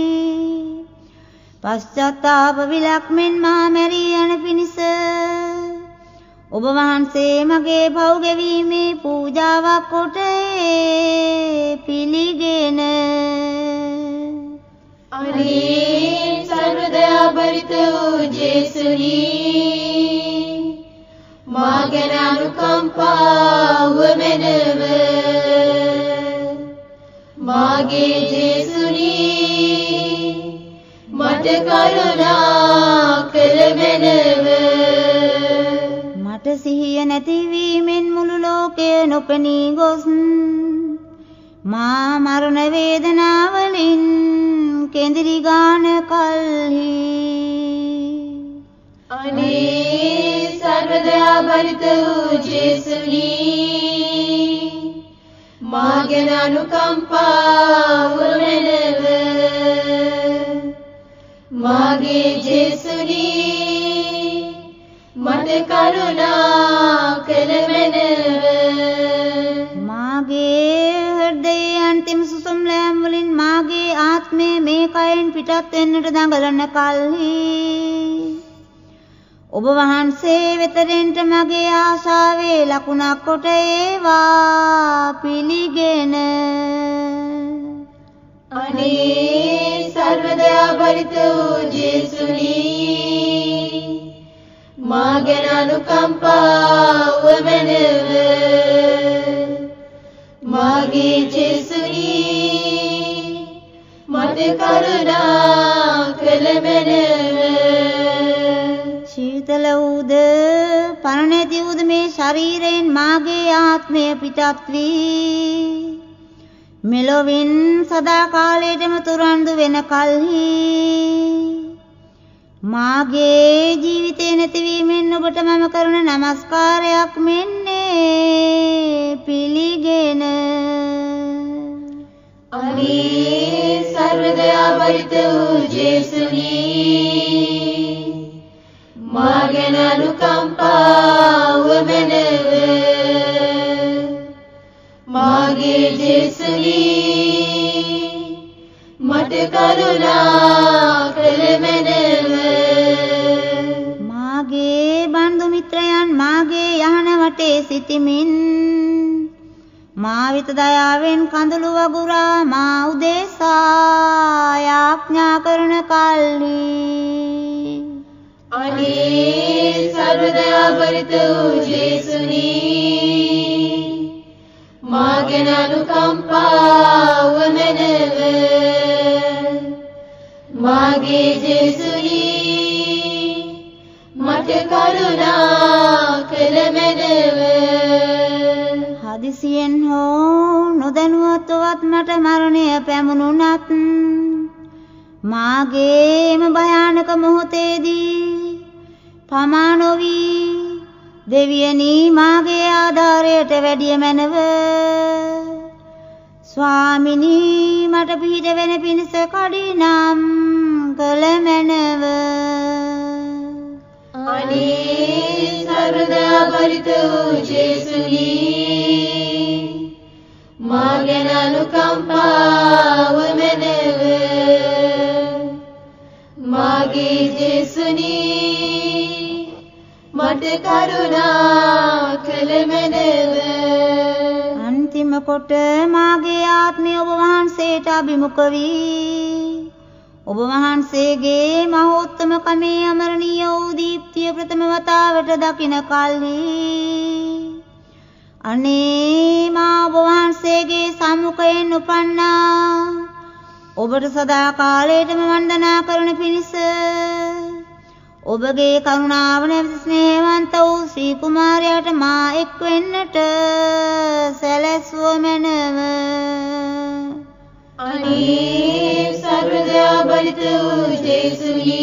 පශ්චාත්තාප විලක් මෙන් මා මැරී යන පිණිස ඔබ වහන්සේ මගේ පව් ගෙවීමේ පූජාවක් කොට පිළිගෙන අනේ සර්වදයා බරිත වූ ජේසුනි මා ගැන අනුකම්පාව මෙනව. මාගේ ජේසුනි මට කරුණා කෙරෙමෙනව. මට සිහිය නැතිවීමෙන් මුළු ලෝකය නොපෙනී ගොස් මා මරණ වේදනාවලින් කෙඳිරි ගාන කල්හි අනේ සර්වදයා බරිත වූ ජේසුනි මා ගැන අනුකම්පාව මෙනව. මාගේ ජේසුනි මට කරුණා කෙරෙමෙනව. මාගේ හෘදයේ අන්තිම සුසුම් ලෑම් වලින් මාගේ ආත්මය මේ කයෙන් පිටත් වෙන්නට දඟලන කල්හි ඔබ වහන්සේ වෙතෙන්ට මගේ ආශාවේ ලකුණක් කොට ඒවා පිළිගෙන අනේ සර්වදයා බරිත වූ ජේසුනි මා ගැන අනුකම්පාව මෙනව. මාගේ ජේසුනි මට කරුණා කෙරෙමෙනව. ශීතල වූද පණ නැති වූද මේ ශරීරයෙන් මාගේ ආත්මය පිටත් වී මෙලොවින් සදා කාලයටම තුරන්දු වෙන කල්හි මාගේ ජීවිතේ නැතිවීමෙන් ඔබට මම කරන නමස්කාරයක් මෙන්නේ පිළිගෙන අනේ සර්වදයා බරිත වූ ජේසුනි මා ගැන අනුකම්පාව මෙනව. මාගේ ජේසුනි මට කරුණා කෙරෙමෙනව. මාගේ බන්දු මිත්‍රයන් මාගේ යහන වටේ සිටිමින් මා වෙත දයාවෙන් කඳුළු වගුරා මා උදෙසා යාඥා කරන කල්හි අනේ සර්වදයා බරිත වූ ජේසුනි මා ගැන අනුකම්පාව මෙනව. මාගේ ජේසුනි මට කරුණා කෙරෙමෙනව. හදිසියෙන් හෝ නොදැනුවත්වවත් මට මරණය පැමුණුනත් මාගේම භයානක මොහොතේදී පමා නොවී දෙවියනි මාගේ ආධාරයට වැඩිය මැනව ස්වාමිනී මට පිහිට වෙන පිණිස කඩිනම් කළ මැනව. අනේ සර්වදයා බරිත වූ ජේසුනි මා ගැන අනුකම්පාව මෙනව. මාගේ ජේසුනි මට කරුණා කෙරෙමෙනව. අන්තිම කොට මාගේ ආත්මය ඔබ වහන්සේට අභිමුඛ වී ඔබ වහන්සේගේ මහෝත්තම කමේ අමරණීය වූ දීප්තිය ප්‍රථම වතාවට දකින කල්හි අනේ මා ඔබ වහන්සේගේ සම්මුඛයෙන් උපන්නා ඔබට සදා කාලයටම වන්දනා කරන පිණිස ඔබගේ කරුණාව නැවත ස්නේහවන්ත වූ ශ්‍රී කුමාරයාට මා එක් වෙන්නට සැලැස්ව මැනව. අනේ සර්වදයා බරිත වූ ජේසුනි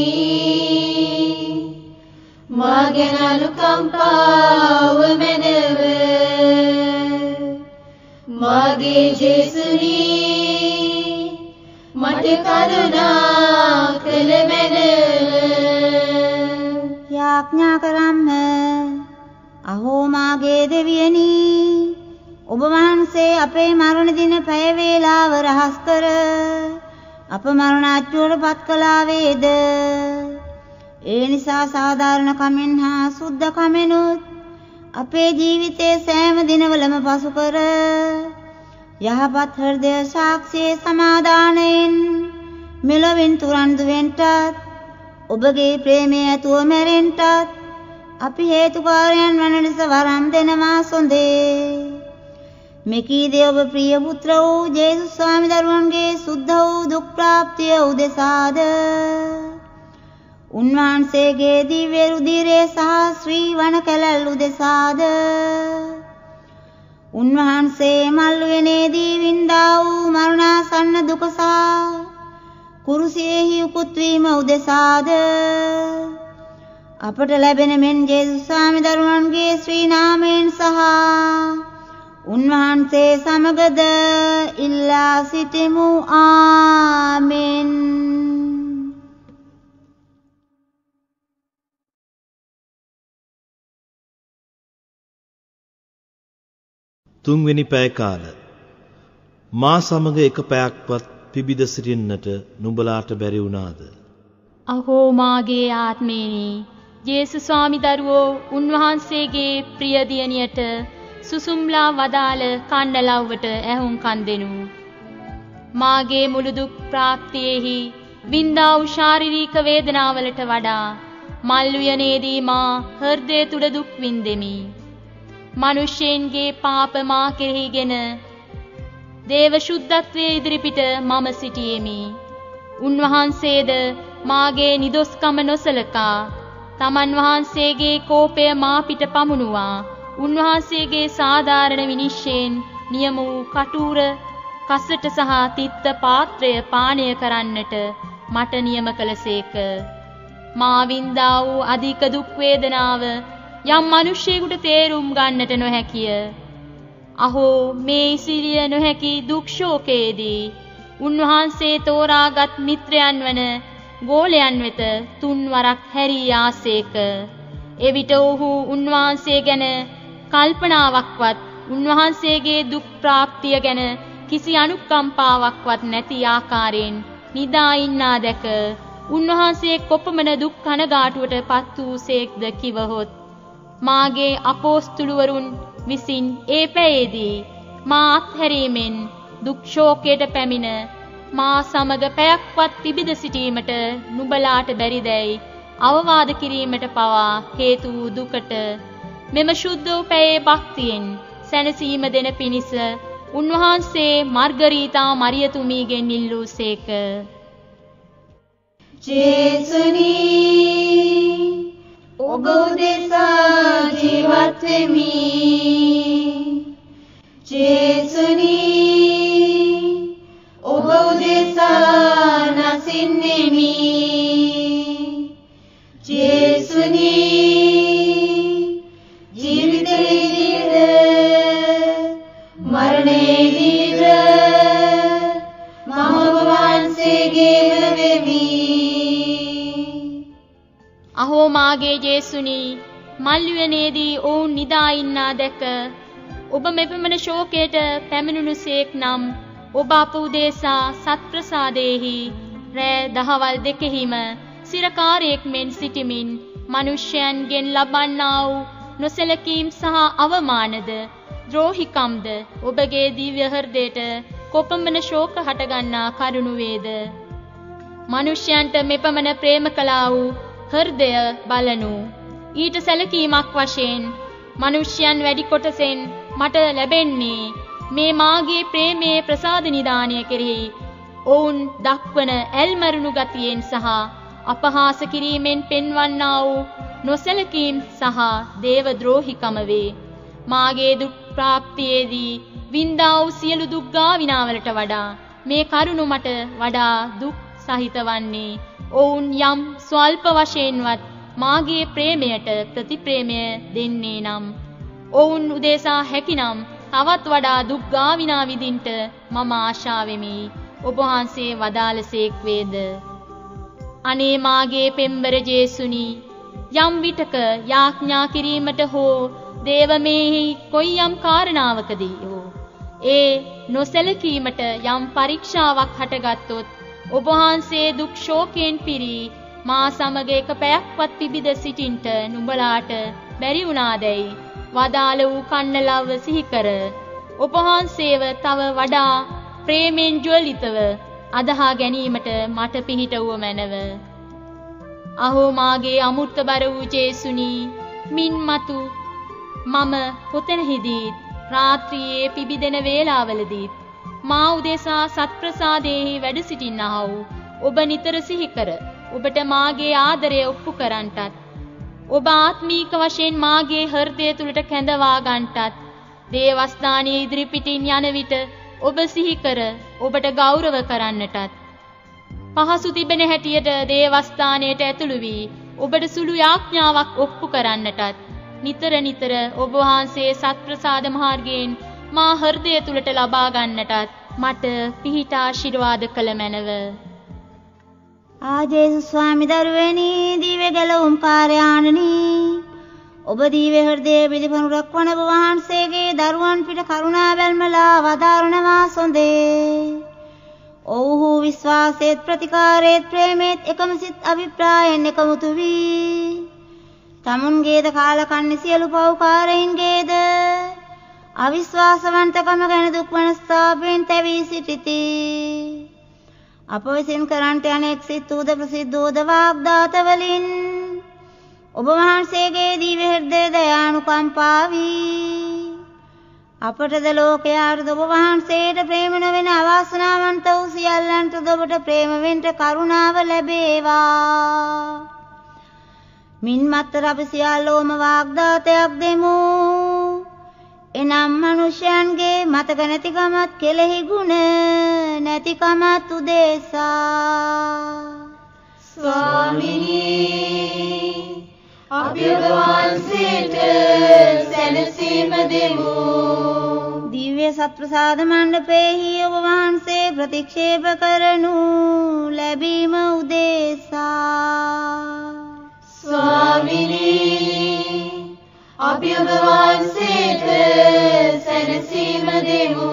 මා ගැන අනුකම්පාව මෙනව. මාගේ ජේසුනි මට අද කරුණා කළ මැනව යාඥා කරම්ම අහෝ මාගේ දෙවියනි ඔබ වහන්සේ අපේ මරණ දින පැය වේලාව රහස් කර අප මරණාච්චුවට පත් කළා වේද ඒ නිසා සාධාරණ කමෙන් හා සුද්ධ කමෙනුත් අපේ ජීවිතයේ සෑම දිනවලම පසු කර යහපත් හෘදය සාක්ෂියේ සමාදානයෙන් මෙලොවින් තුරන්දු වෙන්නටත් ඔබගේ ප්‍රේමය ඇතුව මැරෙන්නටත් අපි හේතුකාරයන් වන ලෙස වරම් දෙනවා සොඳේ මෙකීදී ඔබ ප්‍රිය පුත්‍ර වූ ජේසුස් ස්වාමි දරුවන්ගේ සුද්ධ වූ දුක් ප්‍රාප්තිය උදෙසාද උන්වහන්සේගේ දිව්‍ය රුධිරය සහ ශ්‍රී වන කැලැල් උදෙසාද උන්වහන්සේ මල්ුවනේදී වින්දා වූ මරණාසන්න දුක සහ කුරුසියෙහි උකුත් වීම උදෙසාද අපට ලැබෙන මෙන් ජේසුස් ස්වාමි දරුවන්ගේ ශ්‍රී නාමයෙන් සහ උන්වහන්සේ සමගද ඉල්ලා සිටිමු ආමෙන් තුන්වෙනි පැය කාල මා සමග එක පැයක්වත් පිබිද සිටින්නට නුඹලාට බැරි වුණාද? අහෝ මාගේ ආත්මේනි ජේසුස් ස්වාමි දරුවෝ උන්වහන්සේගේ ප්‍රිය දියණියට සුසුම්ලා වදාළ කණ්ඩලව්වට ඇහුම්කන් දෙනු. මාගේ මුළු දුක් ප්‍රාප්තියෙහි වින්දා වූ ශාරීරික වේදනාවලට වඩා මල් උයනේදී මා හෘදය තුල දුක් විඳෙමි. මනුෂ්‍යයන්ගේ පාප මා කෙරෙහිගෙන දේව ශුද්ධත්වයේ ඉදිරිපිට මම සිටියෙමි. උන්වහන්සේද මාගේ නිදොස්කම නොසලකා තමන් වහන්සේගේ කෝපය මා පිට පමුණුවා උන්වහන්සේගේ සාධාරණ විනිශ්චයෙන් නියම වූ කටුර කසට සහ තිත්ත පාත්‍රය පානය කරන්නට මට නියම කළසේක. මා වින්දා වූ අධික දුක් වේදනාව යම් මිනිසෙකුට තේරුම් ගන්නට නොහැකිය. අහෝ මේ ඉසිරිය නොහැකි දුක් ශෝකයේදී උන්වහන්සේ තෝරාගත් මිත්‍රයන් වන ගෝලයන් වෙත තුන්වරක් හැරී ආසේක. එවිට ඔහු උන්වහන්සේ ගැන කල්පනාවක්වත් උන්වහන්සේගේ දුක් ප්‍රාප්තිය ගැන කිසි අනුකම්පාවක්වත් නැති ආකාරයෙන් නිදා ඉන්නා දැක උන්වහන්සේ කොපමණ දුක් කනගාටුවට පත් වූසේක්ද කිවහොත් මාගේ අපෝස්තුලවරුන් විසින් ඒ පැයේදී මා අත්හැරීමෙන් දුක් ශෝකයට පැමිණ මා සමග පැයක්වත් පිබිද සිටීමට නුඹලාට බැරිදැයි අවවාද කිරීමට පවා හේතු වූ දුකට මෙම ශුද්ධ වූ පැයේ භක්තියෙන් සැනසීම දෙන පිණිස උන්වහන්සේ මර්ගරීතා මරියතුමීගෙන් ඉල්ලූසේක. ජේසුනි ඔබ උදෙසා ජීවත් වෙමි. ජේසුනි ඔබ උදෙසා නසින්නෙමි. ජේසුනි ජීවිතයේදීද මරණයේදීද මම ඔබ වහන්සේගේම වෙමි. අහෝ මාගේ ජේසුනි මල් උයනේදී ඔවුන් නිදා ඉන්නා දැක ඔබ මෙපමණ ශෝකයට පැමිණුණුසේක් නම් ඔබ අප උදෙසා සත්ප්‍රසාදයෙහි රෑ දහවල් දෙකෙහිම සිරකාරයෙක් මෙන් සිටිමින් මනුෂ්‍යයන්ගෙන් ලබන්නා වූ නොසැලකීම් සහ අවමානද ද්‍රෝහිකම්ද ඔබගේ දිව්‍ය හෘදයට කොපමණ ශෝක හටගන්නා කරුණු වේද. මනුෂ්‍යයන්ට මෙපමණ ප්‍රේම කළා වූ හෘදය බලනු. ඊට සැලකීමක් වශයෙන් මනුෂ්‍යයන් වැඩි කොටසෙන් මට ලැබෙන්නේ මේ මාගේ ප්‍රේමයේ ප්‍රසාද නිදානය කෙරෙහි ඔවුන් දක්වන ඇල්මරුණු ගතියෙන් සහ අපහාස කිරීමෙන් පෙන්වන්නා වූ නොසැලකීම් සහ දේව ද්‍රෝහිකම වේ. මාගේ දුක් ප්‍රාප්තියේදී වින්දා වූ සියලු දුක් ගාවිනාවලට වඩා මේ කරුණු මට වඩා දුක් සහිත වන්නේ ඔවුන් යම් ස්වල්ප වශයෙන්වත් මාගේ ප්‍රේමයට ප්‍රතිප්‍රේමය දෙන්නේ නම් ඔවුන් උදෙසා හැකිනම් තවත් වඩා දුක් ගාවිනා විදින්ට මම ආශා වෙමි. ඔබ වහන්සේ වදාළසේක් වේද? අනේ මාගේ පෙම්බර ජේසුනි, යම් විටක යාඥා කිරීමට හෝ දේවමෙහි කොයියම් කාරණාවකදී හෝ ඒ නොසැලකීමට යම් පරීක්ෂාවක් හටගත්තොත් ඔබ වහන්සේ දුක් ශෝකයෙන් පිරි මා සමග එක පැයක්වත් පිබිද සිටින්ට නුඹලාට බැරි වුණාදැයි වදාළ වූ කන්නලව සිහි කර ඔබ වහන්සේව තව වඩා ප්‍රේමෙන් ජ්වලිතව අදහා ගැනීමට මට පිහිට වූ මැනව. අහෝ මාගේ අමුත්තබර වූ ජේසුනි, මින් මතු මම කොතැනහිදීත් රාත්‍රියේ පිබිදෙන වේලාවලදීත් මා උදෙසා සත්ප්‍රසාදයෙහි වැඩ සිටින්නා වූ ඔබ නිතර සිහි කර ඔබට මාගේ ආදරය ඔප්පු කරන්ටත් ඔබ ආත්මීක වශයෙන් මාගේ හෘදය තුලට කැඳවා ගන්නටත් දේවස්ථානයේ ඉදිරිපිටින් යන විට ඔබ සිහි කර ඔබට ගෞරව කරන්නටත් පහසු තිබෙන හැටියට දේවස්ථානයට ඇතුළු වී ඔබට සුළු යාඥාවක් ඔප්පු කරන්නටත් නිතර නිතර ඔබ වහන්සේ සත්ප්‍රසාද මාර්ගයෙන් මා හෘදය තුලට ලබා ගන්නටත් මට පිහිට ආශිර්වාද කළ මැනව. ආජේසු ස්වාමි දරුවනි, දීවේ ගැලවුම් කාර්යාණනි, ඔබ දීවේ හෘදයේ පිළිපනුරක් වන ඔබ වහන්සේගේ දරුවන් පිට කරුණා බැල්මලා වදාරනවා සොඳේ. ඔව්හු විශ්වාසයේත් ප්‍රතිකාරයේත් ප්‍රේමයේත් එකම සිත් අභිප්‍රායයෙන් එකමුතු වී තමුන්ගේද කාලකන්ණි සියලු පව්කාරයින්ගේද අවිශ්වාසවන්තකම ගැන දුක් මනස්තාපයෙන් තැවී සිටිති. අප විසින් කරන්ට යන එක් සිතූද ප්‍රසිද්ධෝද වාග්දාත වලින් ඔබ වහන්සේගේ දිව්‍ය හෘදය දයානුකම්පාවී අපටද ලෝකයාටද ඔබ වහන්සේට ප්‍රේම නොවන අවාසනාවන්ත වූ සියල්ලන්ටද ඔබට ප්‍රේම වෙන්න කරුණාව ලැබේවා. මින් මත්තර අපි සියල්ලෝම වාග්දාතයක් දෙමු. එනම් මනුෂ්‍යයන්ගේ මතක නැතිකමත් කෙලෙහි ගුණ නැතිකමත් උදෙසා. ස්වාමිනී, අපි ඔබ වහන්සේට සැනසීම දෙමු. දිව්‍ය සත්ප්‍රසාද මණ්ඩපයේහි ඔබ වහන්සේ ප්‍රතික්ෂේප කරනු ලැබීම උදෙසා. ස්වාමිනී, අපි ඔබ වහන්සේට සැනසීම දෙමු.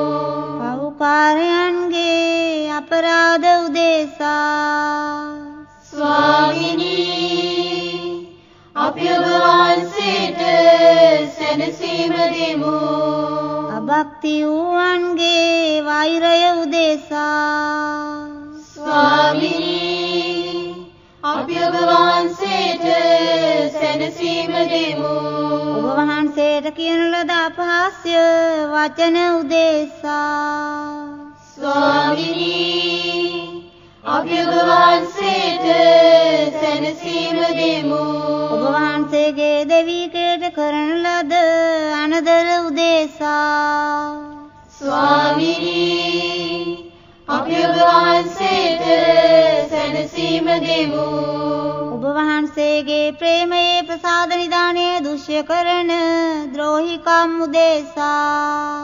පව්කාරයන්ගේ අපරාධ උදෙසා. ස්වාමිනී, අපි ඔබ වහන්සේට සැනසීම දෙමු. අභක්ති වූවන්ගේ වෛරය උදෙසා. ස්වාමිනී, අපි ඔබ වහන්සේට සැනසීම දෙමු. ඔබ වහන්සේට කියන ලද අපහාස්‍ය වචන උදෙසා. ස්වාමිනී, අපි ඔබ වහන්සේට සැනසීම දෙමු. ඔබ වහන්සේගේ දෙවිකයට කරන ලද අනදර උදෙසා. ස්වාමිනී, අපි ඔබ වහන්සේට සැනසීම දෙමු. ඔබ වහන්සේගේ ප්‍රේමයේ ප්‍රසාද නිදානයේ දුෂ්‍ය කරන ද්‍රෝහිකම් උදෙසා.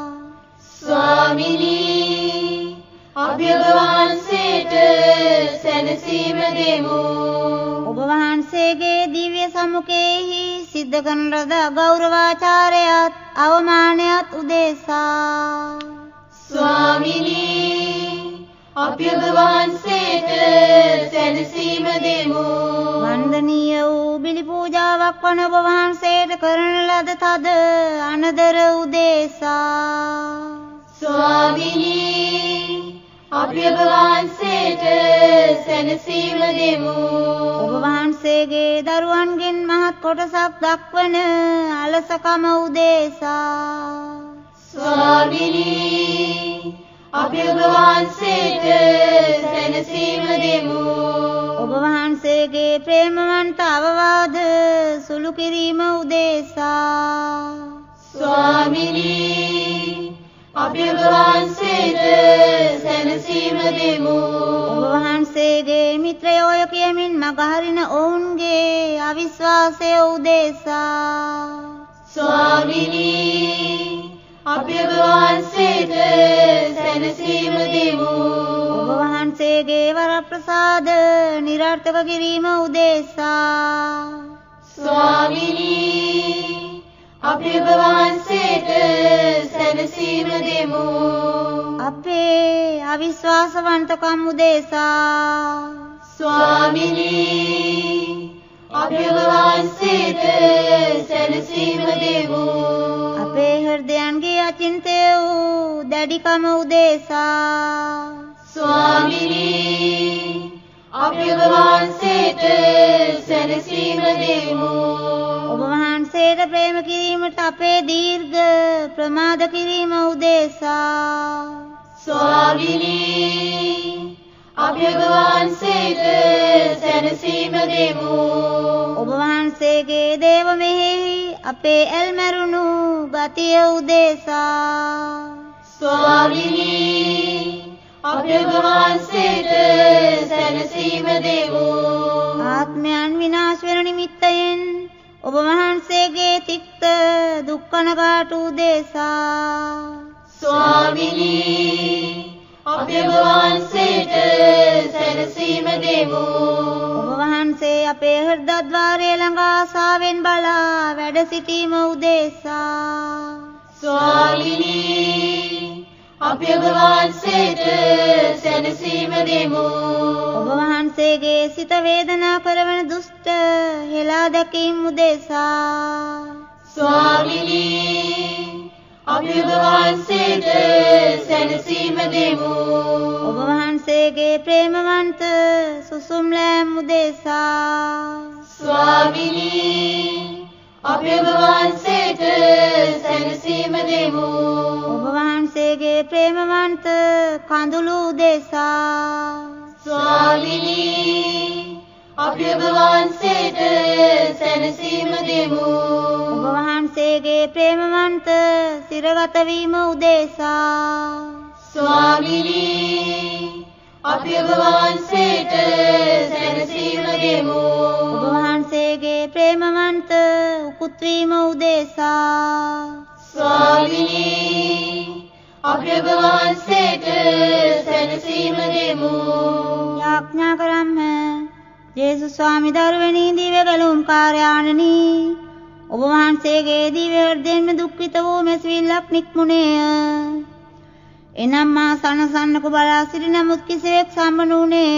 ස්වාමිනී, අපි ඔබ වහන්සේට සැනසීම දෙමු. ඔබ වහන්සේගේ දිව්‍ය සමුඛයේහි සිද්ධ කරන ලද අගෞරවාචාරයත් අවමානයත් උදෙසා. ස්වාමිනී, අපි ඔබ වහන්සේට සැනසීම දෙමු. වන්දනීය වූ බිලි පූජාවක් වන ඔබ වහන්සේට කරන ලද තද අනදර උදෙසා. ස්වාමිනී, අපි ඔබ වහන්සේට සැනසීම දෙමු. ඔබ වහන්සේගේ දරුවන්ගෙන් මහත් කොටසක් දක්වන අලසකම උදෙසා. ස්වාමිනී, අපි ඔබ වහන්සේට සැනසීම දෙමු. ඔබ වහන්සේගේ ප්‍රේමවන්ත අවවාද සුළු කිරීම උදෙසා. ස්වාමිනී, අපි ඔබ වහන්සේට සැනසීම දෙමු. ඔබ වහන්සේගේ මිත්‍රයෝය කියමින් මගහරින ඔවුන්ගේ අවිශ්වාසය උදෙසා. ස්වාමිනී, අපි ඔබ වහන්සේට සැනසීම දෙමු. ඔබ වහන්සේගේ වරප්‍රසාද නිරර්ථක කිරීම උදෙසා ස්වාමිනී අපි ඔබ වහන්සේට සැනසීම දෙමු. අපේ අවිශ්වාසවන්තකම් උදෙසා ස්වාමිනී අපි ඔබ වහන්සේට සැනසීම දෙමු. අපේ හෘදයන්ගේ අචින්තය වූ දැඩිකම උදෙසා ස්වාමිනී අපි ඔබ වහන්සේට සැනසීම දෙමු. ඔබ වහන්සේට ප්‍රේම කිරීමට අපේ දීර්ඝ ප්‍රමාද කිරීම උදෙසා ස්වාමිනී අපි ඔබ වහන්සේට සැනසීම දෙමු. ඔබ වහන්සේගේ දේව මෙහි අපේ එල්මරුණු ගතිය උදෙසා ස්වාමිනී අපි ඔබ වහන්සේට සැනසීම දෙමු. ආත්මයන් විනාශ වෙන නිමිත්තයෙන් ඔබ වහන්සේගේ තික්ත දුක්ඛනකාටු උදෙසා ස්වාමිනී අපි ඔබ වහන්සේට සැනසීම දෙමු. ඔබ වහන්සේ අපේ හෘදද්වාරය ළඟ ආසාවෙන් බලා වැඩ සිටීම උදෙසා ස්වාමිනී අපි ඔබ වහන්සේට සැනසීම දෙමු. ඔබ වහන්සේගේ සිත වේදනා කරවන දුෂ්ට හෙලා දැකීම උදෙසා ස්වාමිනී අපි ඔබ වහන්සේට සැනසීම දෙමු. ඔබ වහන්සේගේ ප්‍රේමවන්ත සුසුම් ලෑම් උදෙසා ස්වාමිනී අපි ඔබ වහන්සේට සැනසීම දෙමු. ඔබ වහන්සේගේ ප්‍රේමවන්ත කඳුළු උදෙසා ස්වාමිනී අපි ඔබ වහන්සේට සැනසීම දෙමු. ඔබ වහන්සේගේ ප්‍රේමවන්ත සිරගත වීම උදෙසා ස්වාමිනී අපි ඔබ වහන්සේට සැනසීම දෙමු. ඔබ වහන්සේගේ ප්‍රේමවන්ත උකුත් වීම උදෙසා ස්වාමිනී අපි ඔබ වහන්සේට සැනසීම දෙමු. යාඥා කරම්ම ජේසුස් ස්වාමි දරුවනි දිව්‍ය ගැලුම් කාර්යාණනි ඔබ වහන්සේගේ දිව්‍ය හෘදයෙන්ම දුක්ඛිත වූ මෙසවිල්ලක් නික්මුණේය. එනම් මා සනසන්නක බලා සිටි නමුත් කිසිවෙක් සම්මනුනේය.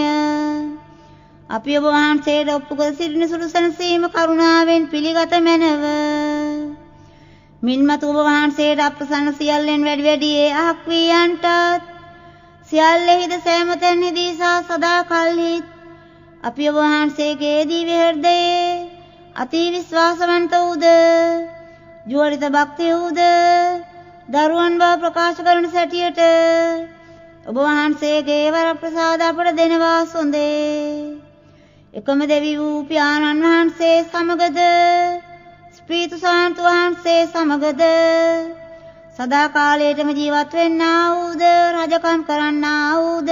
අපි ඔබ වහන්සේට ඔප්පු කර සිටින සුළු සැනසීම කරුණාවෙන් පිළිගත මැනව. මින්මතු ඔබ වහන්සේට අප්‍රසන්න සියල්ලෙන් වැඩි වැඩියේ අහක් වී යන්ටත් සියල්ලෙහිද සෑම තැන්හිදී සහ සදා කල්හිත් අපි ඔබ වහන්සේගේ දිව්‍ය හෘදයේ අති විශ්වාසවන්ත වූද ජුවරිත භක්තිය වූද දරුවන් බව ප්‍රකාශ කරන සැටියට ඔබ වහන්සේගේ වරප්‍රසාද අපට දෙනවා සොඳේ. එකම දෙවි වූ පියාණන් වහන්සේ සමගද ස්පීතු සාන්තු වහන්සේ සමගද සදා කාලයටම ජීවත් වෙන්නා වූද රජකම් කරන්නා වූද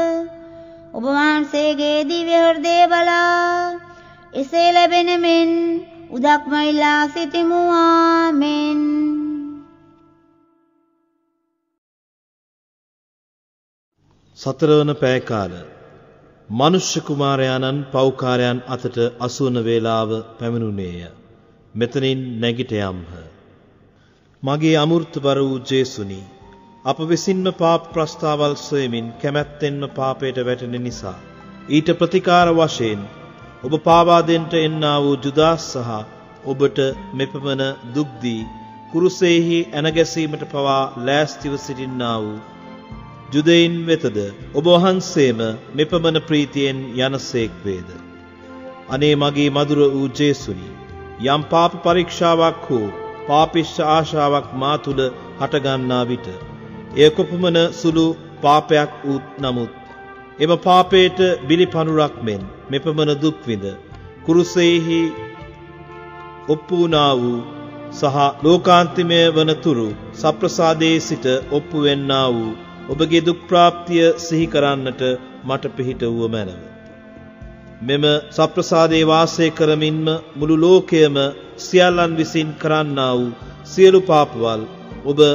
ඔබ වහන්සේගේ දිව්‍ය හෘදය බලා එසේ ලැබෙන මෙන් උදක්ම ඉල්ලා සිටිමු. ආමෙන්. සතරවන පෑකාල මනුෂ්‍ය කුමාරයාණන් පෞකාරයන් අතට අසුවන වේලාව පැමිණුණේය. මෙතනින් නැගිට යම්හ. මගේ අමෘතබර වූ ජේසුනි, අප විසින්ම පාප ප්‍රස්තාවල් සොයමින් කැමැත්තෙන්ම පාපයට වැටෙන නිසා ඊට ප්‍රතිකාර වශයෙන් ඔබ පාවා දෙන්නට එන්නා වූ ජුදාස් සහ ඔබට මෙපමණ දුක් දී කුරුසෙහි ඇනගැසීමට පවා ලෑස්තිව සිටින්නා වූ ජුදයින් වෙතද ඔබ වහන්සේම මෙපමණ ප්‍රීතියෙන් යනසේක් වේද. අනේ මගේ මధుර වූ ජේසුනි, යම් පාප පරීක්ෂාවක් හෝ පාපිෂ්ඨ ආශාවක් මා තුල හටගන්නා විට එය කොපමණ සුළු පාපයක් වූත් නමුත් එම පාපයට බිලිපණුරක් මෙන් මෙපමණ දුක් විඳ කුරුසෙහි ඔප්පු වුණා වූ සහ ලෝකාන්තිමය වනතුරු සප්‍රසාදයේ සිට ඔප්පු වෙන්නා වූ ඔබගේ දුක් ප්‍රාප්තිය සිහි කරන්නට මට පිහිට වූ මැනව. මෙම සප්‍රසාදයේ වාසය කරමින්ම මුළු ලෝකයම සියල්ලන් විසින් කරන්නා වූ සියලු පාපවල් ඔබ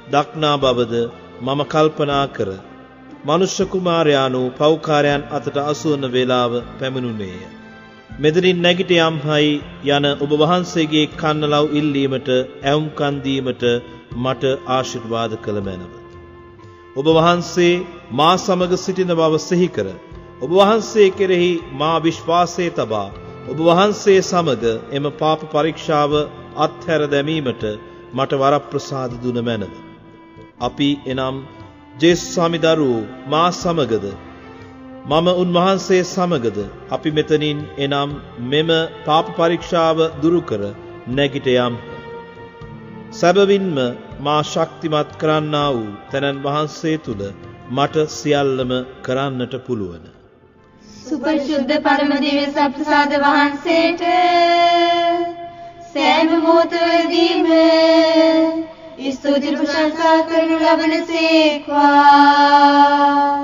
දක්නා බවද මම කල්පනා කර මනුෂ්‍ය කුමාරයාණෝ පෞකාරයන් අතට අසුවන වේලාව පැමිණුණේය. මෙතනින් නැගිට යම්හයි යන ඔබ වහන්සේගේ කන්නලව් ඉල්ලීමට ඇවුම්කන් දීමට මට ආශිර්වාද කළ මැනව. ඔබ වහන්සේ මා සමග සිටින බව සිහි කර ඔබ වහන්සේ කෙරෙහි මා විශ්වාසය තබා ඔබ වහන්සේ සමග එම පාප පරීක්ෂාව අත්හැර දැමීමට මට වරප්‍රසාද දුන මැනව. අපි එනම් ජේසුස් ස්වාමි දරුවෝ මා සමගද මම උන්වහන්සේ සමගද අපි මෙතනින් එනම් මෙම පාප පරීක්ෂාව දුරු කර නැගිට යම්. සැබවින්ම මා ශක්තිමත් කරන්නා වූ තැනන් වහන්සේ තුල මට සියල්ලම කරන්නට පුළුවන්. සුපරිශුද්ධ පරම දිව්‍ය සප්‍රසාද වහන්සේට සෑම මොහොතකදීම ස්තුති ප්‍රශංසා කරනු ලබනසේක්වා.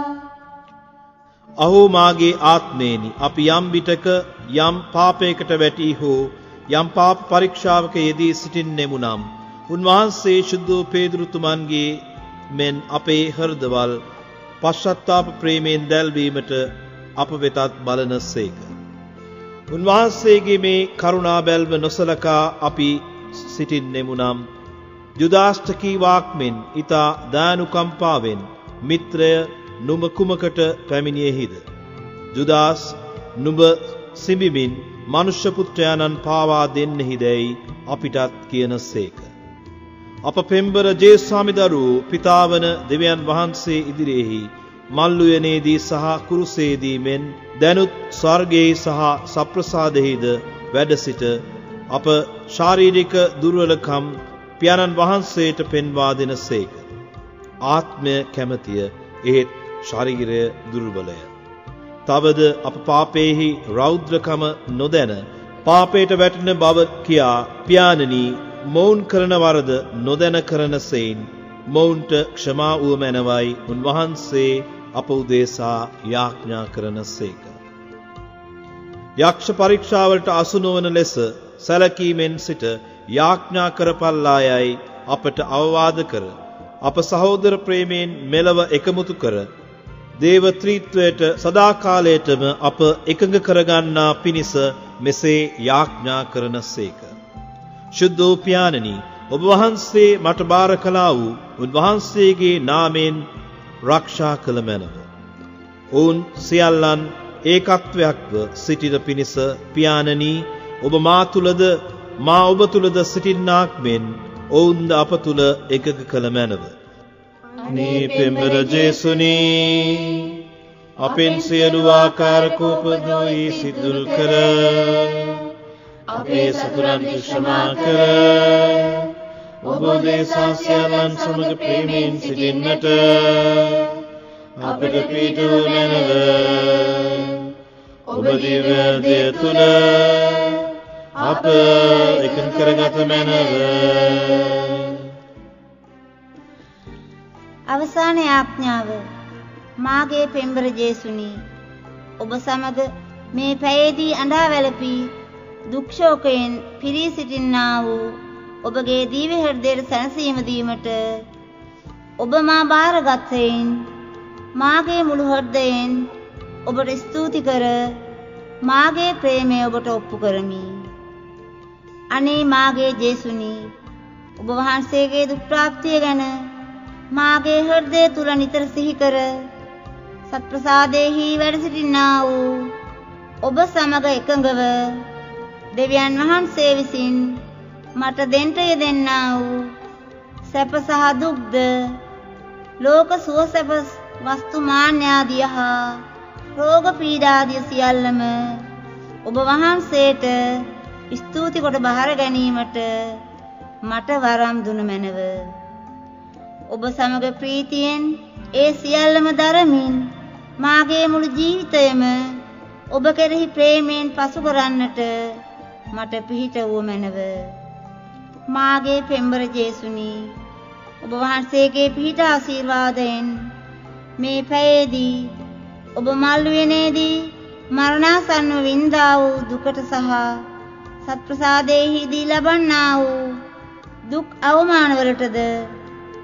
අහෝ මාගේ ආත්මේනි, අපි යම් විටක යම් පාපයකට වැටි හෝ යම් පාප පරීක්ෂාවක යෙදී සිටින්නෙමු නම් උන්වහන්සේ ශුද්ධ පේදුරුතුමන්ගේ මෙන් අපේ හෘදවල් පශ්චාත්තාප ප්‍රේමයෙන් දැල්වීමට අප වෙතත් බලනසේක. උන්වහන්සේගේ මේ කරුණා බැල්ම නොසලකා අපි සිටින්නෙමු නම් යුදාස්ට කීවාක් මෙන් ඊතා දානුකම්පාවෙන් මිත්‍රය නුඹ කුමකට පැමිණියේහිද? යුදාස් නුඹ සිඹිමින් මනුෂ්‍ය පුත්‍රයාණන් පාවා දෙන්නෙහිදැයි අපිටත් කියනසේක. අප පෙම්බර ජේසුස් ස්වාමි දරුවෝ පිතාවන දෙවියන් වහන්සේ ඉදිරියේහි මල්ලුයනේදී සහ කුරුසේදී මෙන් දැනුත් ස්වර්ගයේ සහ සප්‍රසාදෙහිද වැඩ සිට අප ශාරීරික දුර්වලකම් පියාණන් වහන්සේට පෙන්වා දෙනසේක. ආත්මය කැමැතිය, එහෙත් ශරීරය දුර්වලය. තවද අප පාපේහි රෞද්‍රකම නොදැන පාපයට වැටෙන බව කියා පියාණනි මොවුන් කරන වරද නොදැන කරන සෙයින් මොවුන්ට ක්ෂමා වූ මැනවයි උන්වහන්සේ අප උදෙසා යාඥා කරනසේක. යක්ෂ පරීක්ෂාවලට අසු නොවන ලෙස සැලකීමෙන් සිට යාඥා කරපල්ලායයි අපට අවවාද කර අප සහෝදර ප්‍රේමයෙන් මෙලව එකමුතු කර දේව ත්‍රිත්වයට සදාකාලයටම අප එකඟ කරගන්නා පිණිස මෙසේ යාඥා කරනසේක. ශුද්ධ වූ පියාණනි, ඔබ වහන්සේ මට බාර කළා වූ උන්වහන්සේගේ නාමයෙන් රක්ෂා කළ මැනව. ඔවුන් සියල්ලන් ඒකත්වයක්ව සිටින පිණිස පියාණනි, ඔබ මා තුලද මා ඔබ තුලද සිටින්නාක් මෙන් ඔවුන්ද අප තුල එකඟ කළ මැනව. මේ පෙම්බර ජේසුනි අපෙන් සියලු ආකාර කෝපදෝයි සිදුරු කර අපේ සතුරන් ක්ෂමා කර ඔබ දේශා සියල්ලන් සමග ප්‍රේමයෙන් සිටින්නට අපට පිටු මැනව. ඔබ දිව්‍ය තුල අප එකඟ කරගත මැනව. අවසාන යාඥාව. මාගේ පෙම්බර ජේසුනි, ඔබ සමග මේ පැයේදී අඬා වැළපී දුක් ශෝකයෙන් පිරී සිටින්නා වූ ඔබගේ දීව හෘදයට සැනසීම දීමට ඔබ මා බාරගත්ෙයින් මාගේ මුළු හෘදයෙන් ඔබට ස්තුති කර මාගේ ප්‍රේමය ඔබට ඔප්පු කරමි. අනේ මාගේ ජේසුනි, ඔබ වහන්සේගේ දුක් ප්‍රාප්තිය ගැන මාගේ හෘදය තුල නිතර සිහි කර සත්ප්‍රසාදෙහි වැඩ සිටින්නා වූ ඔබ සමග එකඟව දෙවියන් වහන්සේ විසින් මට දෙන්ට යෙදෙන්නා වූ සැප සහ දුක්ද ලෝක සුව සැප වස්තු මාන්‍යාදිය හා රෝග පීඩාදිය සියල්ලම ඔබ වහන්සේට ස්තුති කොට බහර ගැනීමට මට වරම් දුන මැනව. ඔබ සමග ප්‍රීතියෙන් ඒ සියල්ලම දරමින් මාගේ මුළු ජීවිතයම ඔබ කෙරෙහි ප්‍රේමයෙන් පසු කරන්නට මට පිහිට වූ මැනව. මාගේ පෙම්බර ජේසුනි, ඔබ වහන්සේගේ පිහිට ආශිර්වාදයෙන් මේ පැයේදී ඔබ මල්ුවනේදී මරණාසන්නව වින්දා වූ දුකට සහ සත්ප්‍රසාදයෙහිදී ලබන්නා වූ දුක් අවමානවලටද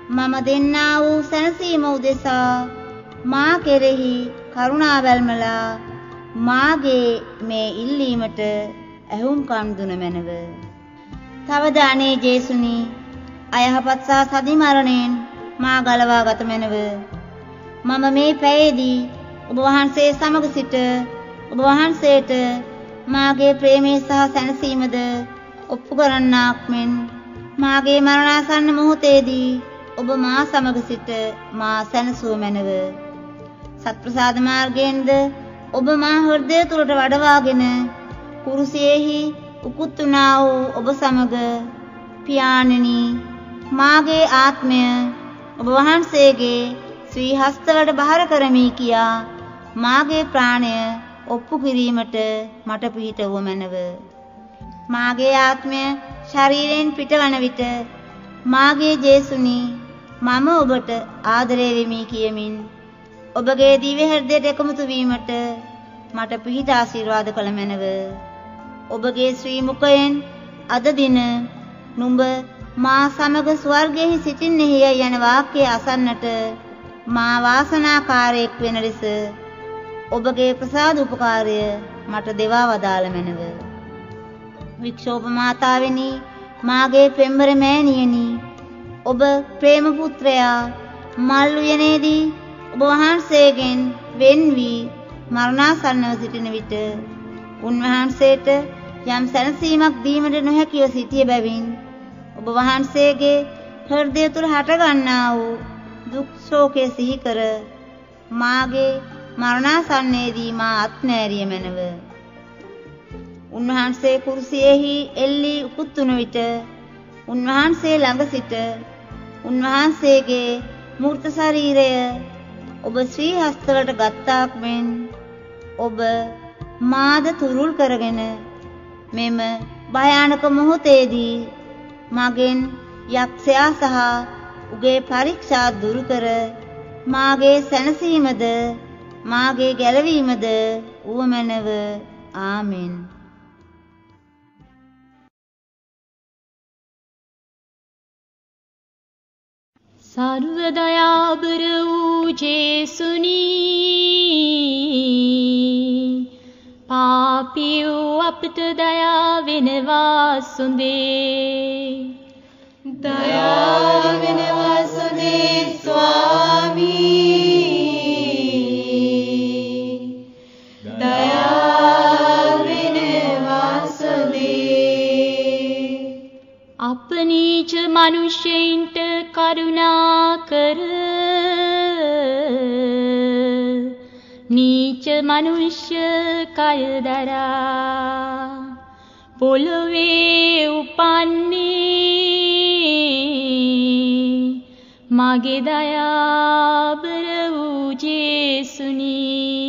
මම දෙන්නා වූ සැනසීම උදෙසා මා කෙරෙහි කරුණා වැල්මලා මාගේ මේ ඉල්ලීමට ඇහුම්කන් දුන මැනව. තවද අනේ ජේසුනි අයහපත් සහ සති මරණයෙන් මා ගලවා ගත මැනව. මම මේ පැයේදී ඔබ වහන්සේ සමග සිට ඔබ වහන්සේට මාගේ ප්‍රේමයේ සහ සැනසීමද ඔප්පු කරන්නාක් මෙන් මාගේ මරණාසන්න මොහොතේදී ඔබ මා සමග සිට මා සැනසුව මැනව. සත්ප්‍රසාද මාර්ගයෙන්ද ඔබ මා හෘදය තුළට වඩවාගෙන කුරුසියෙහි උකුත් වුණා වූ ඔබ සමග පියාණෙනි මාගේ ආත්මය ඔබ වහන්සේගේ ශ්‍රී හස්තවලට බහර කරමි කියා මාගේ ප්‍රාණය ඔප්පු කිරීමට මට පිහිටව මැනව. මාගේ ආත්මය ශරීරයෙන් පිටවන විට මාගේ ජේසුනි මම ඔබට ආදරය වෙමි කියමින් ඔබගේ දිව්‍ය හෘදයට එකමුතු වීමට මට පිහිට ආශිර්වාද කළ මැනව. ඔබගේ ශ්‍රී මුඛයෙන් අද දින නුඹ මා සමග ස්වර්ගයේ සිටින්නේය යන වාක්‍යය අසන්නට මා වාසනාකාරයෙක් වෙන ලෙස ඔබගේ ප්‍රසාද උපකාරය මට දෙවා වදාළ මැනව. වික්ෂෝප මාතාවෙනි මාගේ පෙම්බර මෑණියනි ඔබ ප්‍රේම පුත්‍රයා මල් උයනේදී ඔබ වහන්සේගෙන් වෙන් වී මරණාසන්නව සිටින විට උන්වහන්සේට යම් සැනසීමක් දීමට නොහැකිව සිටිය බැවින් ඔබ වහන්සේගේ හෘදය තුළ හටගන්නා වූ දුක් ශෝකය සිහි කර මාගේ මරණාසන්නයේදී මා අත්නෑරිය මැනව. උන්වහන්සේ කුරුසියෙහි එල්ලී උකුත් වුන විට උන්වහන්සේ ළඟ සිට උන්වහන්සේගේ මූර්ත ශරීරය ඔබ ශ්‍රී හස්තවලට ගත්තාක් මෙන් ඔබ මාද තුරුල් කරගෙන මෙම භයානක මොහොතේදී මගෙන් යක්ෂයා සහ උගේ පරීක්ෂා දුරු කර මාගේ සැනසීමද මාගේ ගැලවීමද වූමැනව. ආමෙන්. සර්ව දයාබර වූ ජේසුනි පාපී වූ අපට දයා වෙනවා සුන්දේ. දයා වෙනවා සුන්දේ ස්වාමී. දයා වෙනවා සුන්දේ. අප නීච මනුෂ්‍යයින්ට කරුණා කර නීච මනුෂ්‍ය කය දරා පොළොවේ උපන්නේ මගේ දයාබර වූ ජේසුනි.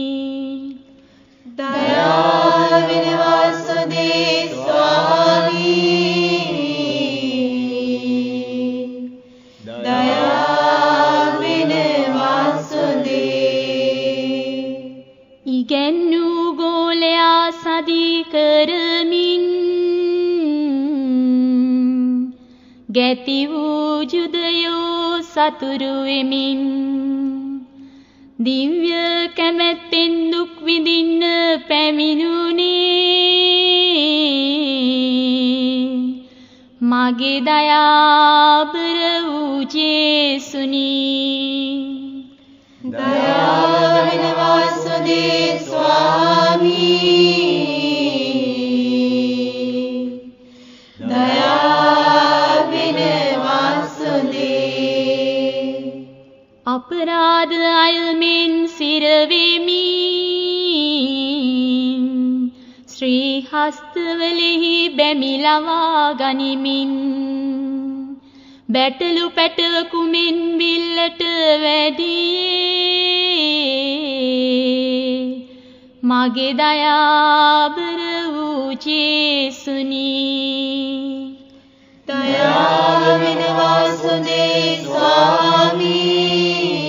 දයා වෙනවා සුන්දේ ස්වාමී. ඉගැන්වූ ගෝලයා සදී කරමින් ගැති වූ ජුදයෝ සතුරු වෙමින් දිව්‍ය කැමැත්තෙන් දුක් විඳින්න පැමිණුනේ මගේ දයාබර වූ ජේසුනි. දයා වෙනවා සුන්දේ ස්වාමී. දයා වෙනවා සුන්දේ. අපරාධ අයල්මින් සිරවෙමින් ශ්‍රී හස්තවලෙහි බැමි ලවා ගනිමින් බැටළු පැටවකුමින් බිල්ලට වැඩියේ මගේ දයාබර වූ ජේසුනි. දයා වෙනවා සුන්දේ ස්වාමී.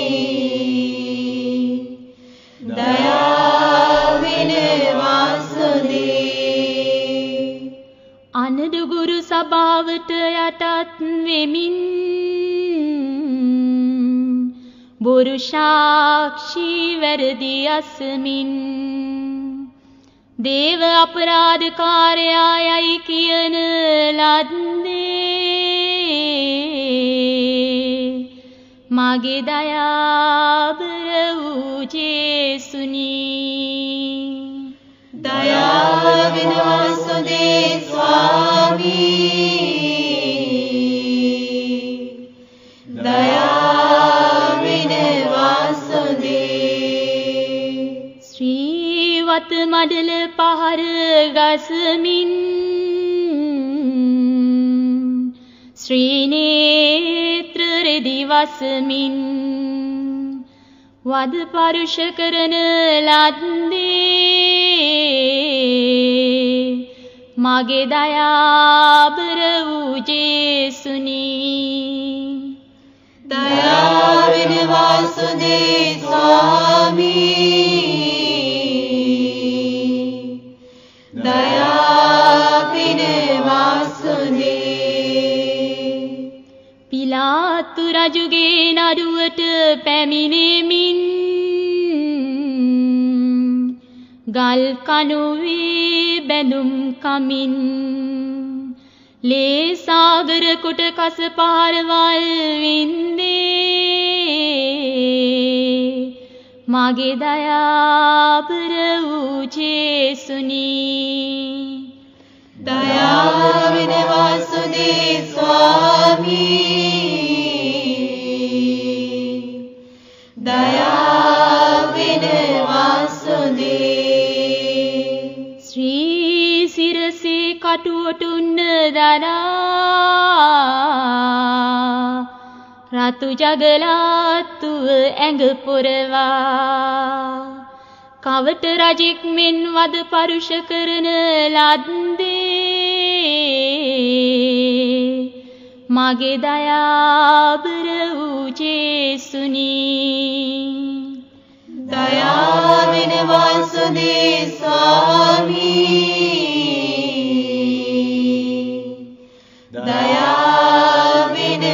දයා වෙනවා සුන්දේ. අනදුගුරු සභාවට යටත් වෙමින් බොරු සාක්ෂි වැරදි අසමින් දේව අපරාධකාරයායයි කියන ලද්දේ මගේ දයාබර වූ ජේසුනි දයාව විනවසුදේ ස්වාමී දයාව විනවසුදේ ශ්‍රීවත මඩල පහර ගසමින් ශ්‍රීනේත්‍ර රෙදි වසමින් වද පරුෂ කරන ලද්දේ මගේ දයාබර වූ ජේසුනි දයාව විනවසුදේ ස්වාමී දයාව විනවසුදේ පිලාතු රජුගේ නඩුවට පැමිණෙමින් ගල් කණුවේ බැඳුම් කමින් ලේ සාගර කොට කස පාරවල් වින්දේ මගේ දයාබර වූ ජේසුනි දයාව විනවසුදේ ස්වාමී දයාව විනවසුදේ ශ්‍රී සිරසේ කටුවටුන්න දරා රතු ජගලාත්තුව ඇඟ පොරවා කවට රජෙක් මෙන් වද පරුෂ කරන ලද්දේ මගේ දයාබර වූ ජේසුනි දයාව විනවසුදේ ස්වාමී දයාව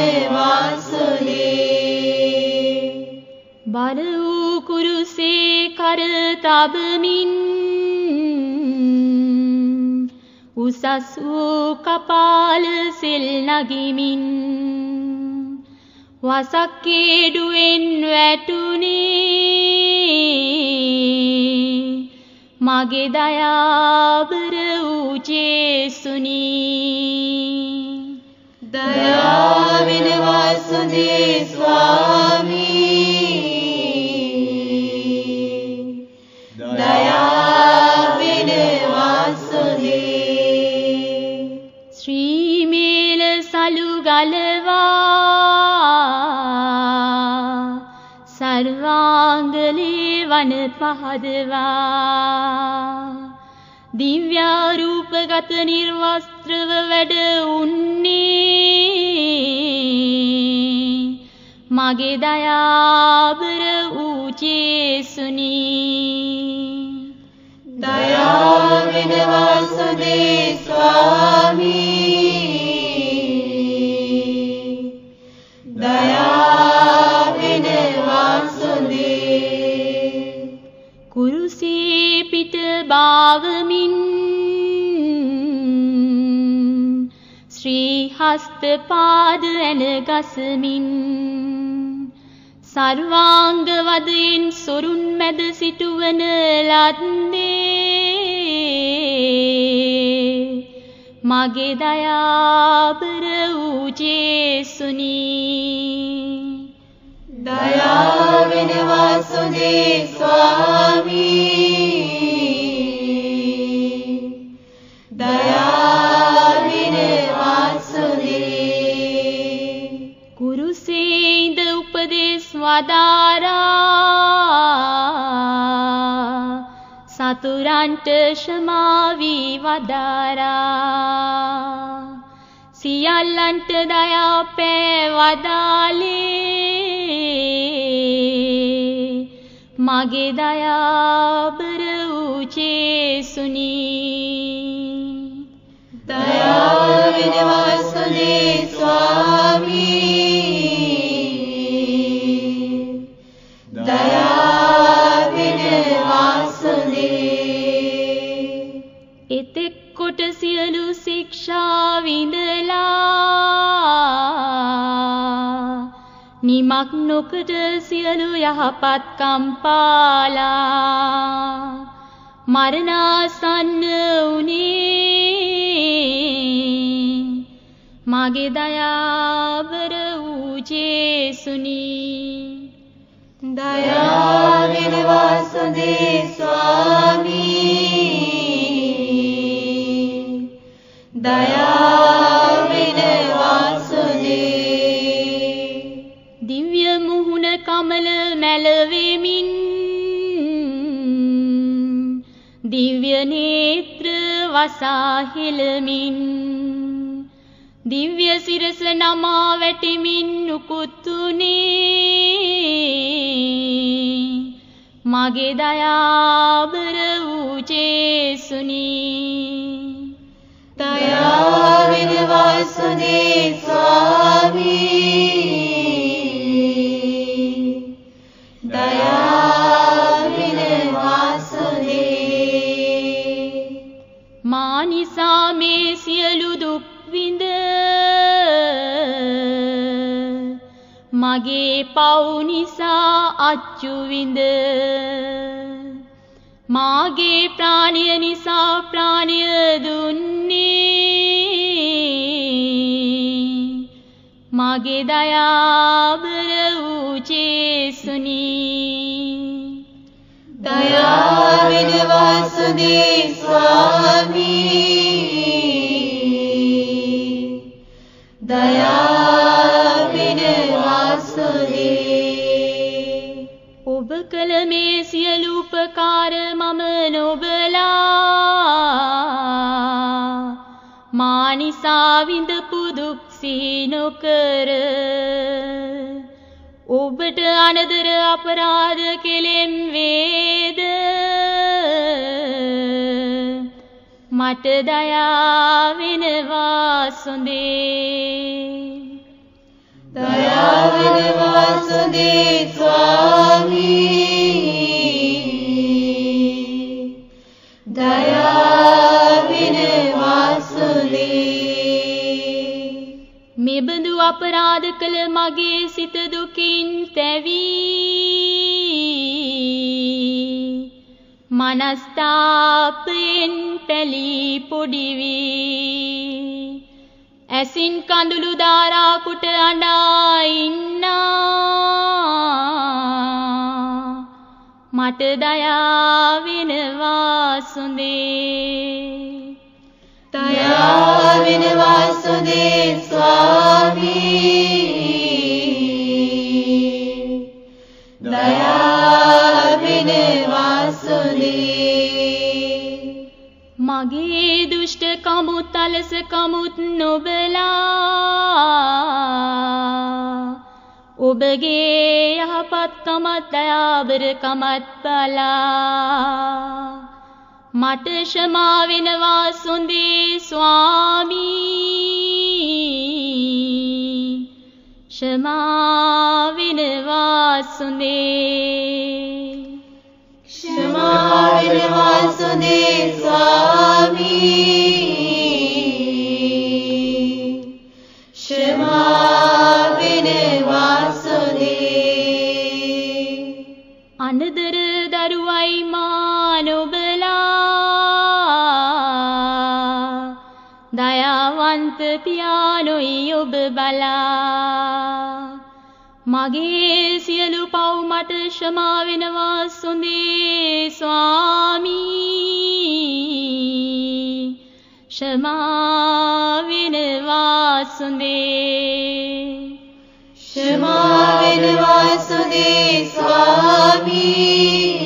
විනවසුදේ බර වූ කුරුසේ කර තබමින් උසස් වූ කපාල සෙල් නගිමින් වසක්කේඩුවෙන් වැටුනේ මගේ දයාබර වූ ජේසුනි දයාව විනවසුදේ ස්වාමී දයාව විනවසුදේ ශ්‍රී මේල සලු ගලවා සර්වාංගලේ වන පහදවා දිව්‍යාරූපගත නිර්වස්ත්‍රව වැඩ උන්නේ මගේ දයාබර වූ ජේසුනි දයාව විනවසුදේ ස්වාමී දයාව විනවසුදේ කුරුසේ පිට බාවමින් ශ්‍රී හස්ත පාද ඇන ගසමින් සර්වාංග වදයෙන් සොරුන් මැද සිටුවන ලද්දේ මගේ දයාබර වූ ජේසුනි දයාව විනවසුදේ ස්වාමී දයාව විනවසුදේ කුරුසේ ඉඳ උපදෙස් වදාරා සතුරන්ට ක්ෂමා වී වදාරා සියල්ලන්ට දයා පෑවදාලේ මගේ දයාබර වූ ජේසුනි දයාව විනවසුදේ ස්වාමී නිමක් නොකර සියලු යහපත්කම් පාලා මරණාසන්න වුනේ මාගේ දයාබර වූ ජේසුනි. දයාවෙන වාසුදේ ස්වාමී, දයාවෙන වාසුදේ. දිව්‍ය මුහුණ කමල මැලවෙමින් දිව්‍ය නේත්‍ර වසා හෙළමින් දිව්‍ය සිරස නමා වැටිමින් උකුතුනේ මගේ දයාබර වූ ජේසුනි. දයාවෙන වාසුදේ ස්වාමී, දයාවෙන වාසුදේ. මා නිසා මේ සියලු දුක් විඳ මගේ පව් නිසා අච්චු විඳ මාගේ ප්‍රාණය නිසා ප්‍රාණය දුන්නේ මගේ දයාබර වූ ජේසුනි. දයාවෙන වාසුදේ ස්වාමී, දයාවෙන වාසුදේ. ඔබ කළ මේ සියලු උපකාර මම නොබලා මා නිසා විඳපු දුක් සිහි නොකර ඔබට අනදර අපරාධ කෙලෙම් වේද මට දයාවෙන වාසුදේ. දයාවෙන වාසුදේ ස්වාමී, දයාවෙන වාසුදේ. මෙබඳු අපරාධ කළ මගේ සිත දුකින් තැවී මනස්තාපයෙන් පැලී පොඩි වී ඇසින් කඳුළු ධාරා කුට අඬා ඉන්නා මට දයාවෙන වාසුදේ. දයාවෙන වාසුදේ ස්වාමී, දයාවෙන වාසුදේ. මගේ දුෂ්ට කමුත් අලස කමුත් නොබලා ඔබගේ යහපත්කමත් දයාබරකමත් බලා මට ක්ෂමා වෙන වාසුදේ ස්වාමී, ක්ෂමා වෙන වාසුදේ. ක්ෂමා වෙන වාසුදේ ස්වාමී, ක්ෂමා වෙන වාසුදේ. අනදර දරුවයි මා නොබලා දයාවන්ත පියාණොයි ඔබ බලා මගේ සියලු පව් මට ක්ෂමා වෙන වාසුදේ ස්වාමී, ක්ෂමා වෙන වාසුදේ. ක්ෂමා වෙන වාසුදේ ස්වාමී,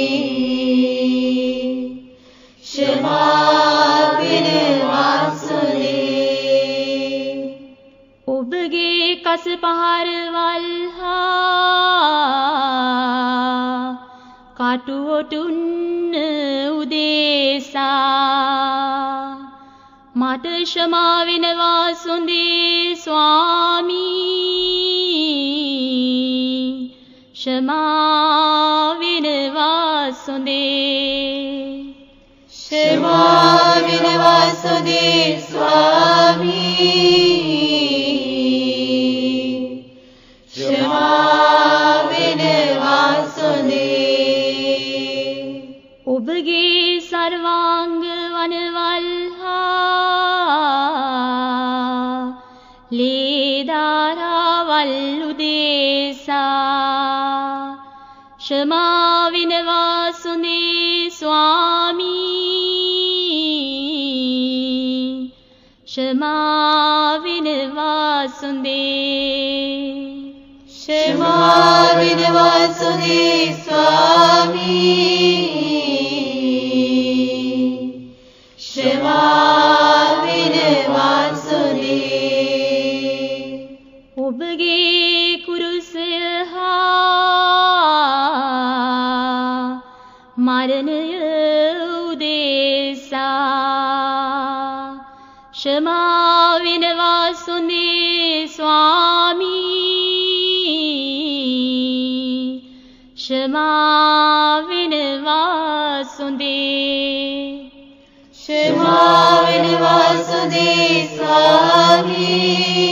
ක්ෂමා වෙන වාසුදේ. ඔබගේ කස පහරවල් හා කටුවොටුන්න උදේසා මට ක්ෂමා වෙන වාසුදේ ස්වාමී, ක්ෂමා වෙන වාසුදේ. ක්ෂමා වෙන වාසුදේ ස්වාමී, ක්ෂමා ඔබගේ සර්වාංග වනවල්හා ලේදාරාවල් උදේසා ක්ෂමා විනවා සුනේ ස්වාමී ක්ෂමා විනවා සුනේ क्षमा विनवासुदे स्वामी क्षमा विनवासुदे ඔබගේ කුරුසය හා මරණය උදෙසා ක්ෂමා විනවා සුනේ ස්වාමී क्षमा विनवा सुदे क्षमा विनवा सुदे स्वामी